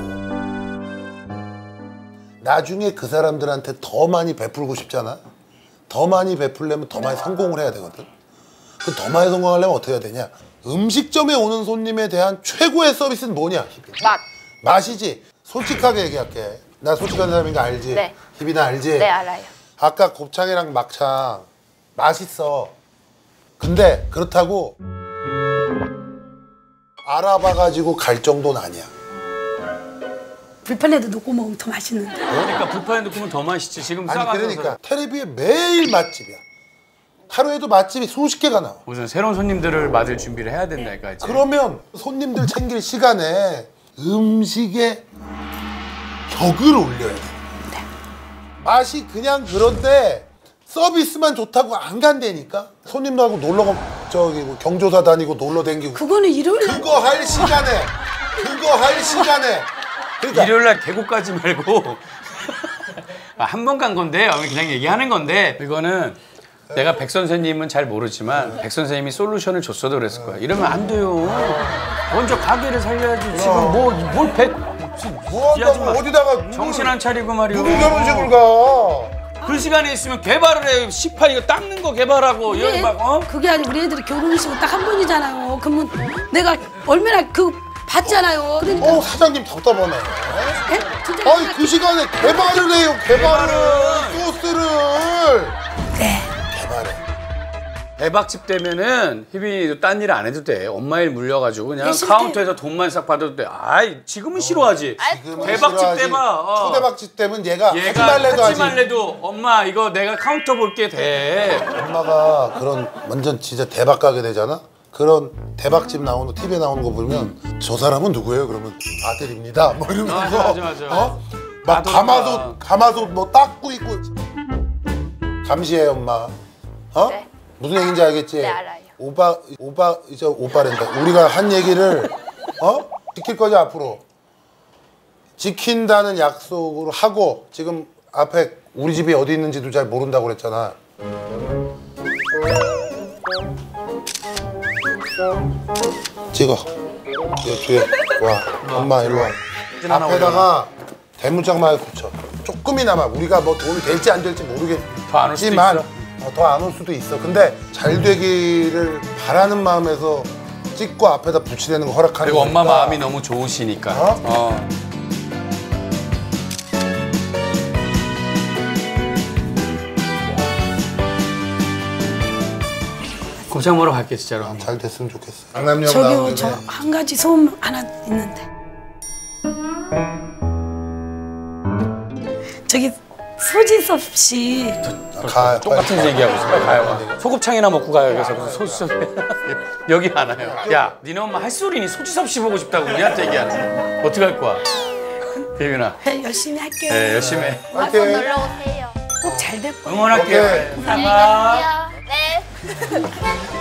S2: 나중에 그 사람들한테 더 많이 베풀고 싶잖아. 더 많이 베풀려면 더 많이 성공을 해야 되거든. 그 더 많이 성공하려면 어떻게 해야 되냐? 음식점에 오는 손님에 대한 최고의 서비스는 뭐냐? 희빈.
S4: 맛.
S2: 맛이지. 솔직하게 얘기할게. 나 솔직한 사람인 거 알지?
S4: 네.
S2: 희빈아 알지?
S4: 네 알아요.
S2: 아까 곱창이랑 막창 맛있어. 근데 그렇다고 알아봐가지고 갈 정도는 아니야.
S9: 불판에도 놓고 먹으면 더 맛있는데.
S1: 그러니까 불판에 넣으면 더 맛있지. 지금
S2: 아니
S1: 싸가서.
S2: 그러니까 텔레비에 매일 맛집이야. 하루에도 맛집이 수십 개가 나와.
S1: 우선 새로운 손님들을 맞을 준비를 해야 된다니까. 이제.
S2: 그러면 손님들 챙길 시간에 음식의 격을 올려야 돼. 맛이 그냥 그런데 서비스만 좋다고 안 간다니까. 손님도 하고 놀러 가 저기 뭐 경조사 다니고 놀러 다니고.
S9: 그거는 일요일 날
S2: 그거 할 시간에 그거 할 시간에. 그러니까
S1: 일요일 날 계곡 가지 말고 한 번 간 건데 그냥 얘기하는 건데 이거는 내가 백 선생님은 잘 모르지만 백 선생님이 솔루션을 줬어도 그랬을 거야. 이러면 안 돼요. 먼저 가게를 살려야지. 지금 뭐뭘배
S2: 뭐 한다고 어디다가
S1: 정신 안 차리고 말이야.
S2: 누구 결혼식을 가?
S1: 그 시간에 있으면 개발을 해. 십팔 이거 닦는 거 개발하고
S9: 그게,
S1: 여기 막 어?
S9: 그게 아니고 우리 애들이 결혼식은 딱 한 번이잖아요. 그러면 내가 얼마나 그 봤잖아요. 그러니까
S2: 어 사장님 답답하네.
S9: 에? 진짜
S2: 아니 그 시간에 개발을 해요. 개발을 소스를.
S9: 네.
S2: 개발해.
S1: 대박집 되면은 희빈이도 딴 일 안 해도 돼. 엄마 일 물려가지고 그냥
S9: 네, 실제-
S1: 카운터에서 돈만 싹 받아도 돼. 아이 지금은 싫어하지.
S2: 지금은
S1: 대박집
S2: 싫어하지.
S1: 때봐. 어.
S2: 초대박집 때면 얘가,
S1: 얘가
S2: 하지 말래도 하지.
S1: 하지 말래도 엄마 이거 내가 카운터 볼게 돼.
S2: 엄마가 그런 완전 진짜 대박 가게 되잖아. 그런 대박집 나오는 티비에 나오는 거 보면 저 사람은 누구예요? 그러면 아들입니다. 뭐 이러면서
S1: 맞아, 맞아, 맞아.
S2: 어? 막
S1: 나도
S2: 가마솥 가마솥 뭐 닦고 있고. 감시해 엄마. 어?
S4: 네.
S2: 무슨 얘기인지 알겠지?
S4: 네, 알아요.
S2: 오빠 오빠 이제 오빠랜다. 우리가 한 얘기를 어? 지킬 거지 앞으로. 지킨다는 약속으로 하고 지금 앞에 우리 집이 어디 있는지도 잘 모른다고 그랬잖아. 찍어. 여 뒤에 와. 엄마 일로 와.
S1: 하나
S2: 앞에다가 대문짝만 붙여. 조금이나마 우리가 뭐 도움이 될지 안 될지
S1: 더안올 수도
S2: 모르겠지만
S1: 있어.
S2: 더 안 올 수도 있어. 근데 잘 되기를 바라는 마음에서 찍고 앞에다 붙이려는 거 허락하는
S1: 그리고 엄마
S2: 거니까.
S1: 마음이 너무 좋으시니까.
S2: 어?
S1: 어. 곱창 먹으러 갈게 진짜로. 한번.
S2: 잘 됐으면 좋겠어. 강남역
S9: 저기요
S2: 나오는데.
S9: 저 한 가지 소음 하나 있는데 저기 소지섭 씨
S2: 가요.
S1: 똑같은 얘기하고 있어. 빨리 가요. 소곱창이나 먹고 가요. 그래서 소지섭 여기 안 와요. 야, 니네 엄마 할 소리니 소지섭 씨 보고 싶다고 우리한테 얘기하는. 어떻게 할 거야? 대윤아.
S9: 네, 열심히 할게요.
S1: 네, 열심히 해.
S2: 화이팅.
S3: 놀러 오세요.
S9: 꼭 잘 될 거예요.
S1: 응원할게요.
S2: 오케이.
S1: 감사합니다.
S3: 안녕히 계세요. 네.